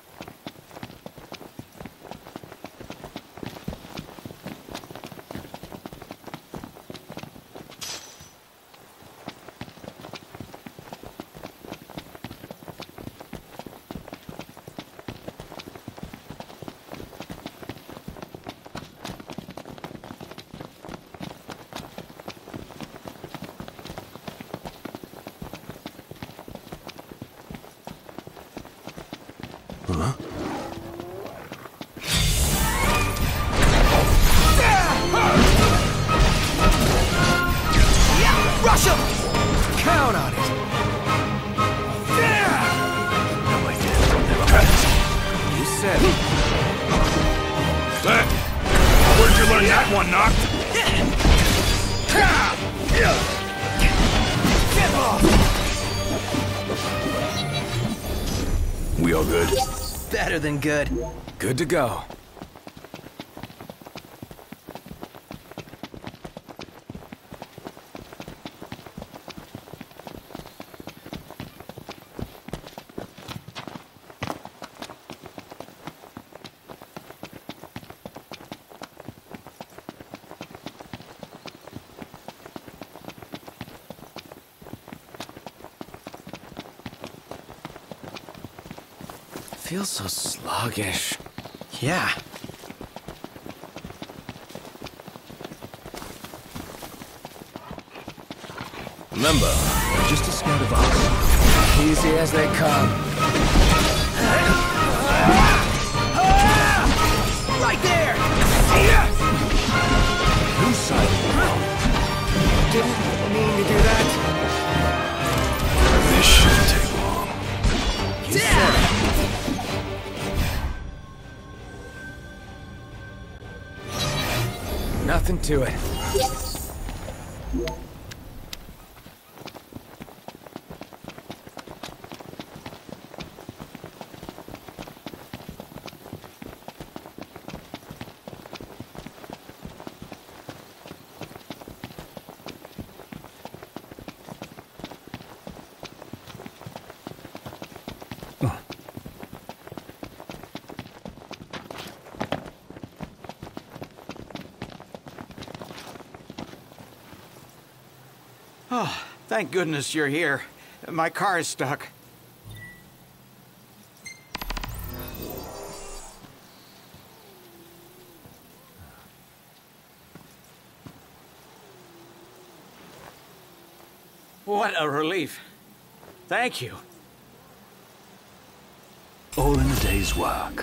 Rush him! Count on it! You said it. Where'd you learn that one, Knocked? Get off! We all good? Better than good. Good to go. Feels so sluggish. Yeah. Remember, you're just a scout of us. Easy as they come. Right there! Whose side? Didn't mean to do that. This shouldn't take long. You said it. Nothing to it. Oh, thank goodness you're here. My car is stuck. What a relief. Thank you. All in a day's work.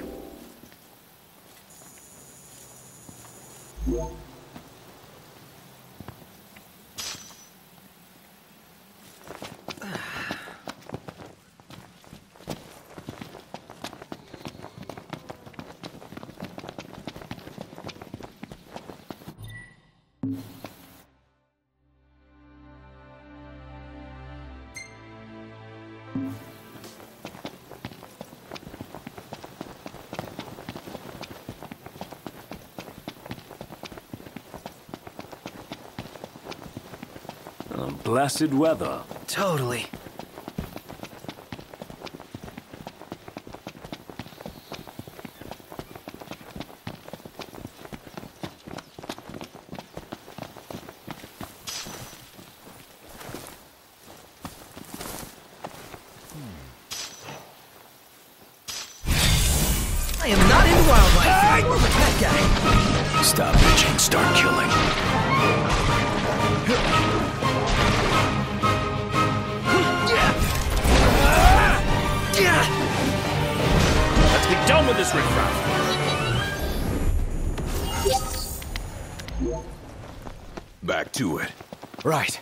Blessed weather. Totally. I am not into wildlife. We're with that guy. Stop bitching, start killing. Let's get done with this riffraff. Back to it. Right.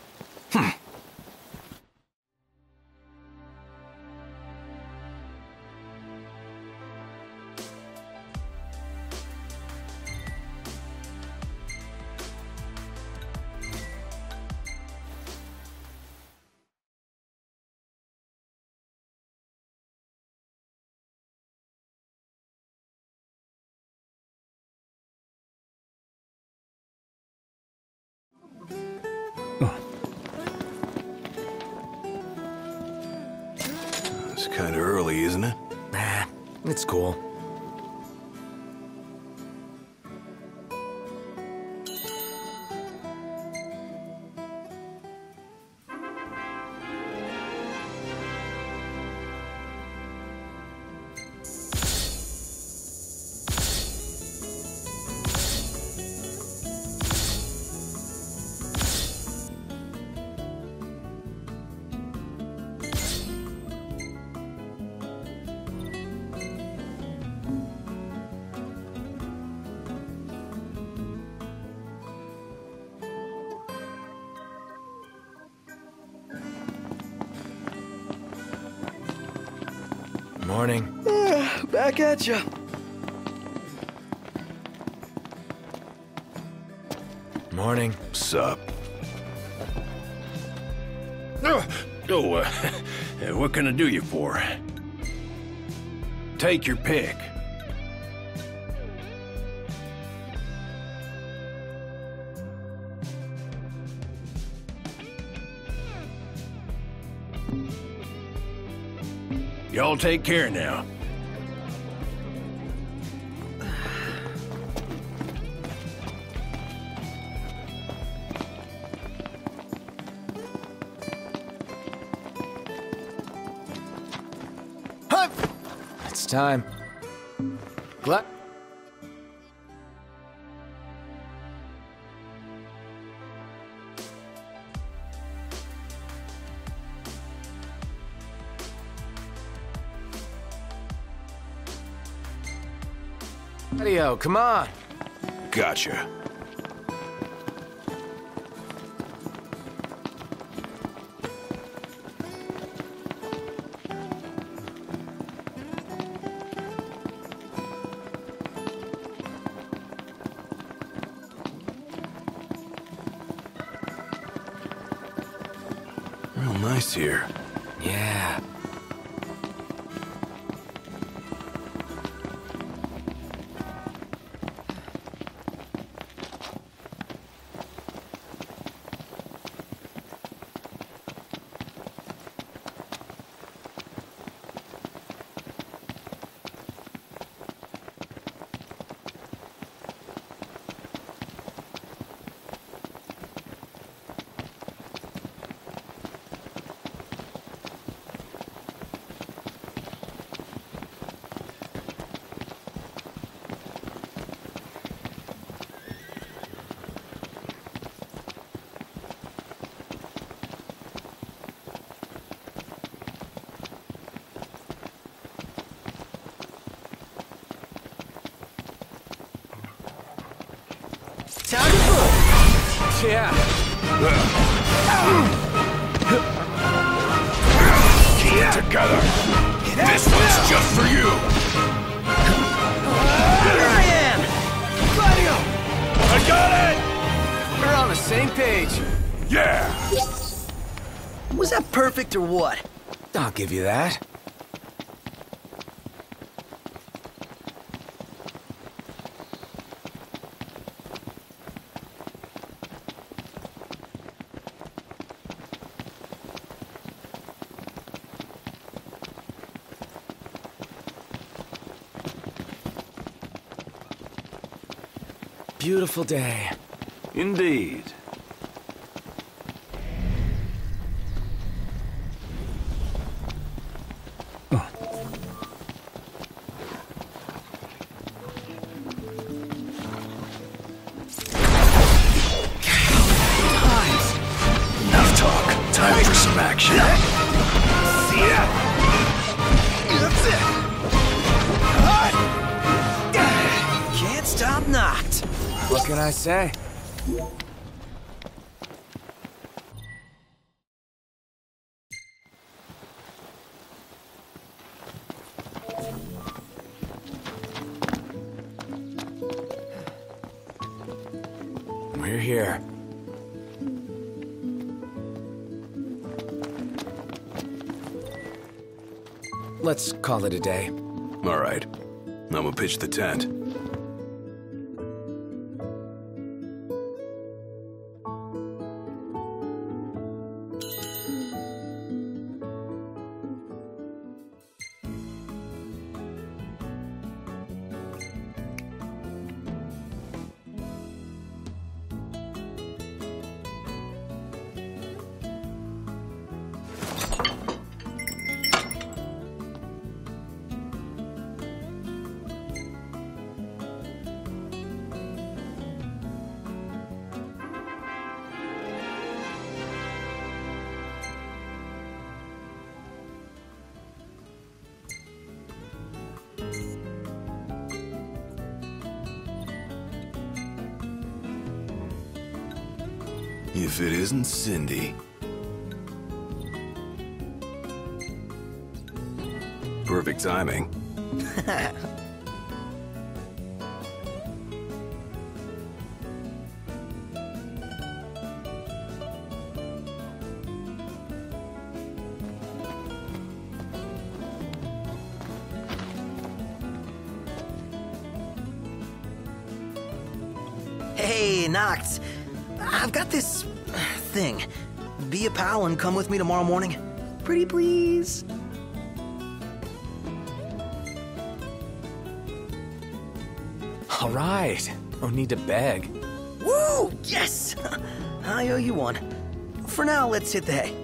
It's kind of early, isn't it? Nah, it's cool. Morning. Back at ya. Morning. Sup? What can I do you for? Take your pick. Y'all take care now. It's time. Glut. Leo, come on. Gotcha. Real nice here. Yeah. Yeah. Keep it together. This one's just for you. Here I am! Gladio! I got it! We're on the same page. Yeah! Was that perfect or what? I'll give you that. Beautiful day. Indeed. Enough talk. Time for some action. See ya! That's it! Can't stop knocked. What can I say? We're here. Let's call it a day. All right. I'm gonna pitch the tent. If it isn't Cindy. Perfect timing. Hey, Noct. I've got this thing. Be a pal and come with me tomorrow morning. Pretty please. All right. No need to beg. Woo! Yes! I owe you one. For now, let's hit the hay.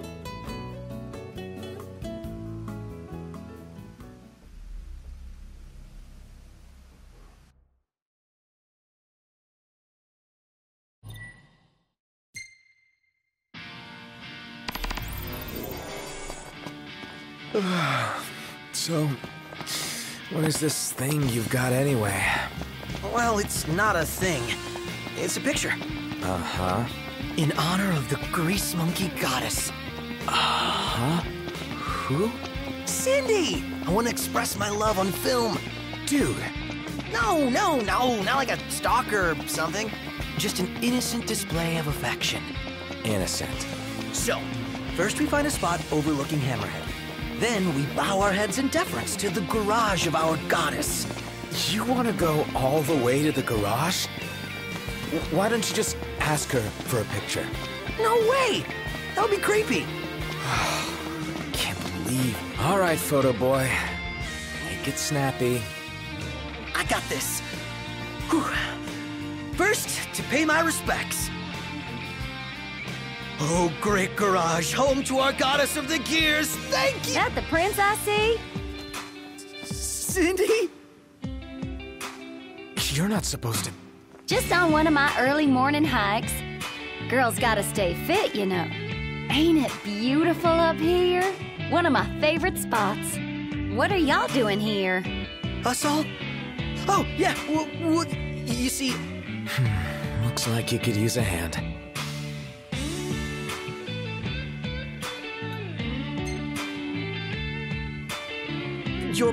So, what is this thing you've got anyway? Well, it's not a thing. It's a picture. Uh-huh. In honor of the grease monkey goddess. Uh-huh? Who? Cindy! I want to express my love on film. Dude. No, not like a stalker or something. Just an innocent display of affection. Innocent. So, first we find a spot overlooking Hammerhead. Then we bow our heads in deference to the garage of our goddess. You want to go all the way to the garage? Why don't you just ask her for a picture? No way! That would be creepy. Can't believe. All right, photo boy. Make it snappy. I got this. Whew. First, to pay my respects. Oh, great garage, home to our goddess of the gears. Thank you! That the prince I see? Cindy? You're not supposed to. Just on one of my early morning hikes. Girls gotta stay fit, you know. Ain't it beautiful up here? One of my favorite spots. What are y'all doing here? Us all? Oh, yeah, you see... Looks like you could use a hand. You're...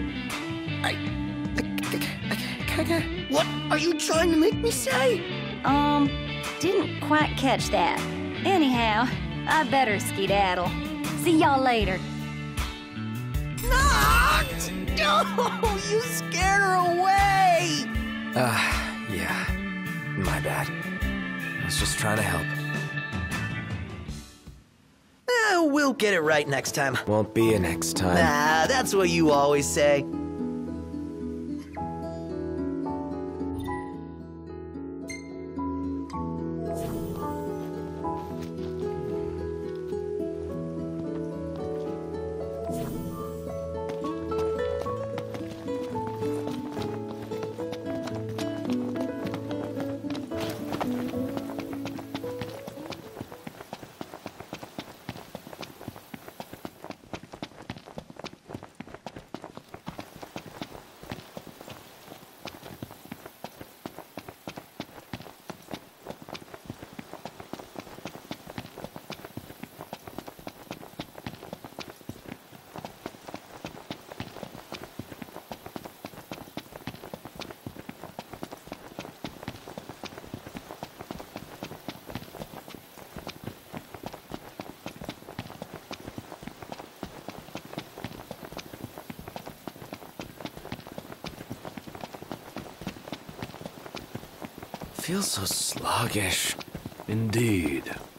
What are you trying to make me say? Didn't quite catch that. Anyhow, I better skedaddle. See y'all later. Noct! No! You scared her away! Yeah. My bad. I was just trying to help. We'll get it right next time. Won't be a next time. Nah, that's what you always say. Feels so sluggish. Indeed.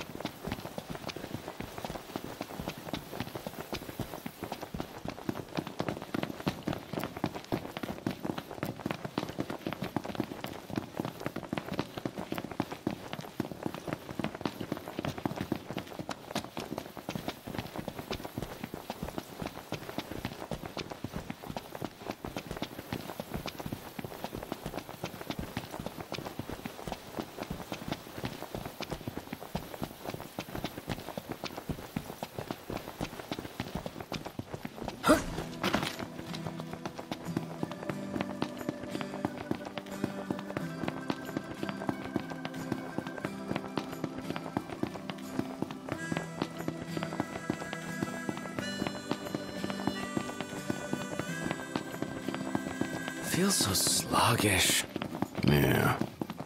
Feels so sluggish. Yeah.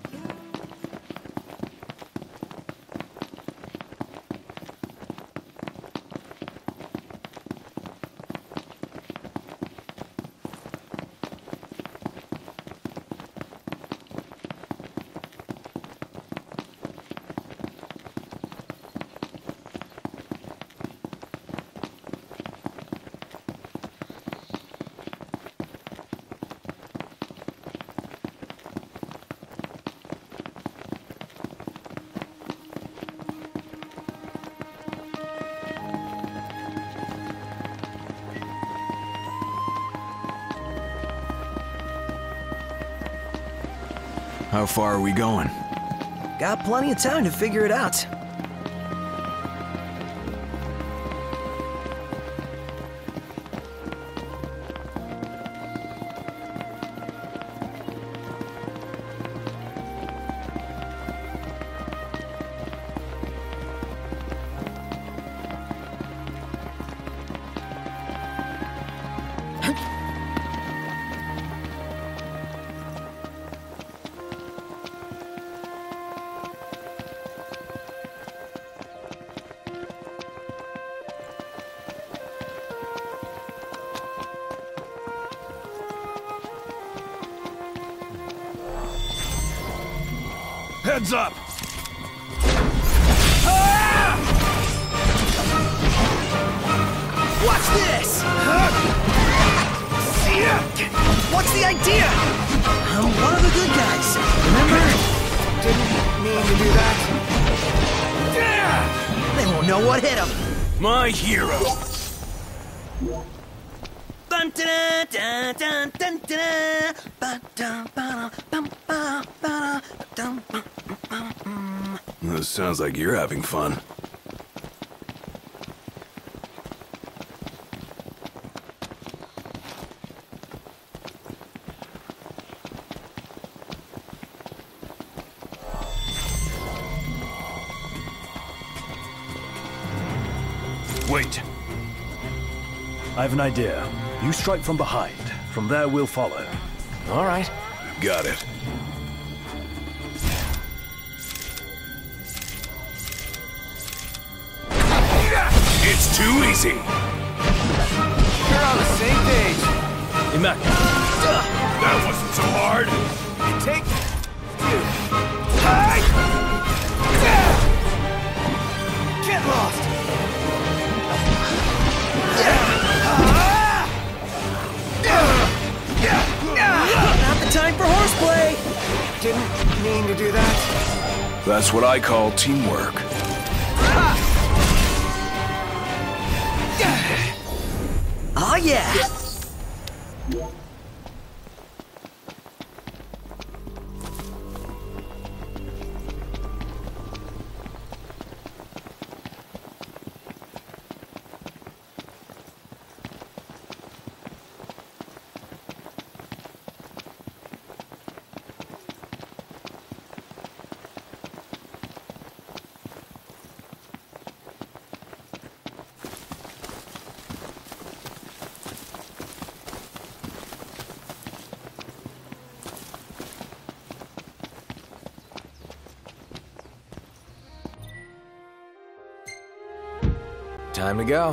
How far are we going? Got plenty of time to figure it out. Heads up! Watch this! What's the idea? I'm one of the good guys, remember? Didn't mean to do that. They won't know what hit them. My hero! This sounds like you're having fun. Wait. I have an idea. You strike from behind. From there, we'll follow. All right. Got it. It's too easy. We're on the same page. Immaculate. That wasn't so hard. Take two. Get lost. Not the time for horseplay! Didn't mean to do that. That's what I call teamwork. Oh yeah! Time to go.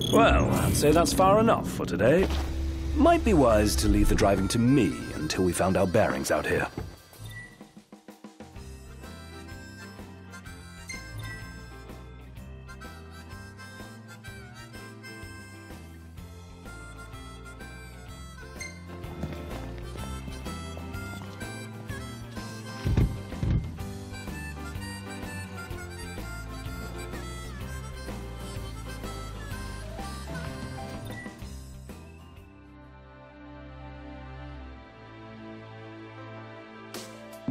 Well, I'd say that's far enough for today. Might be wise to leave the driving to me until we found our bearings out here.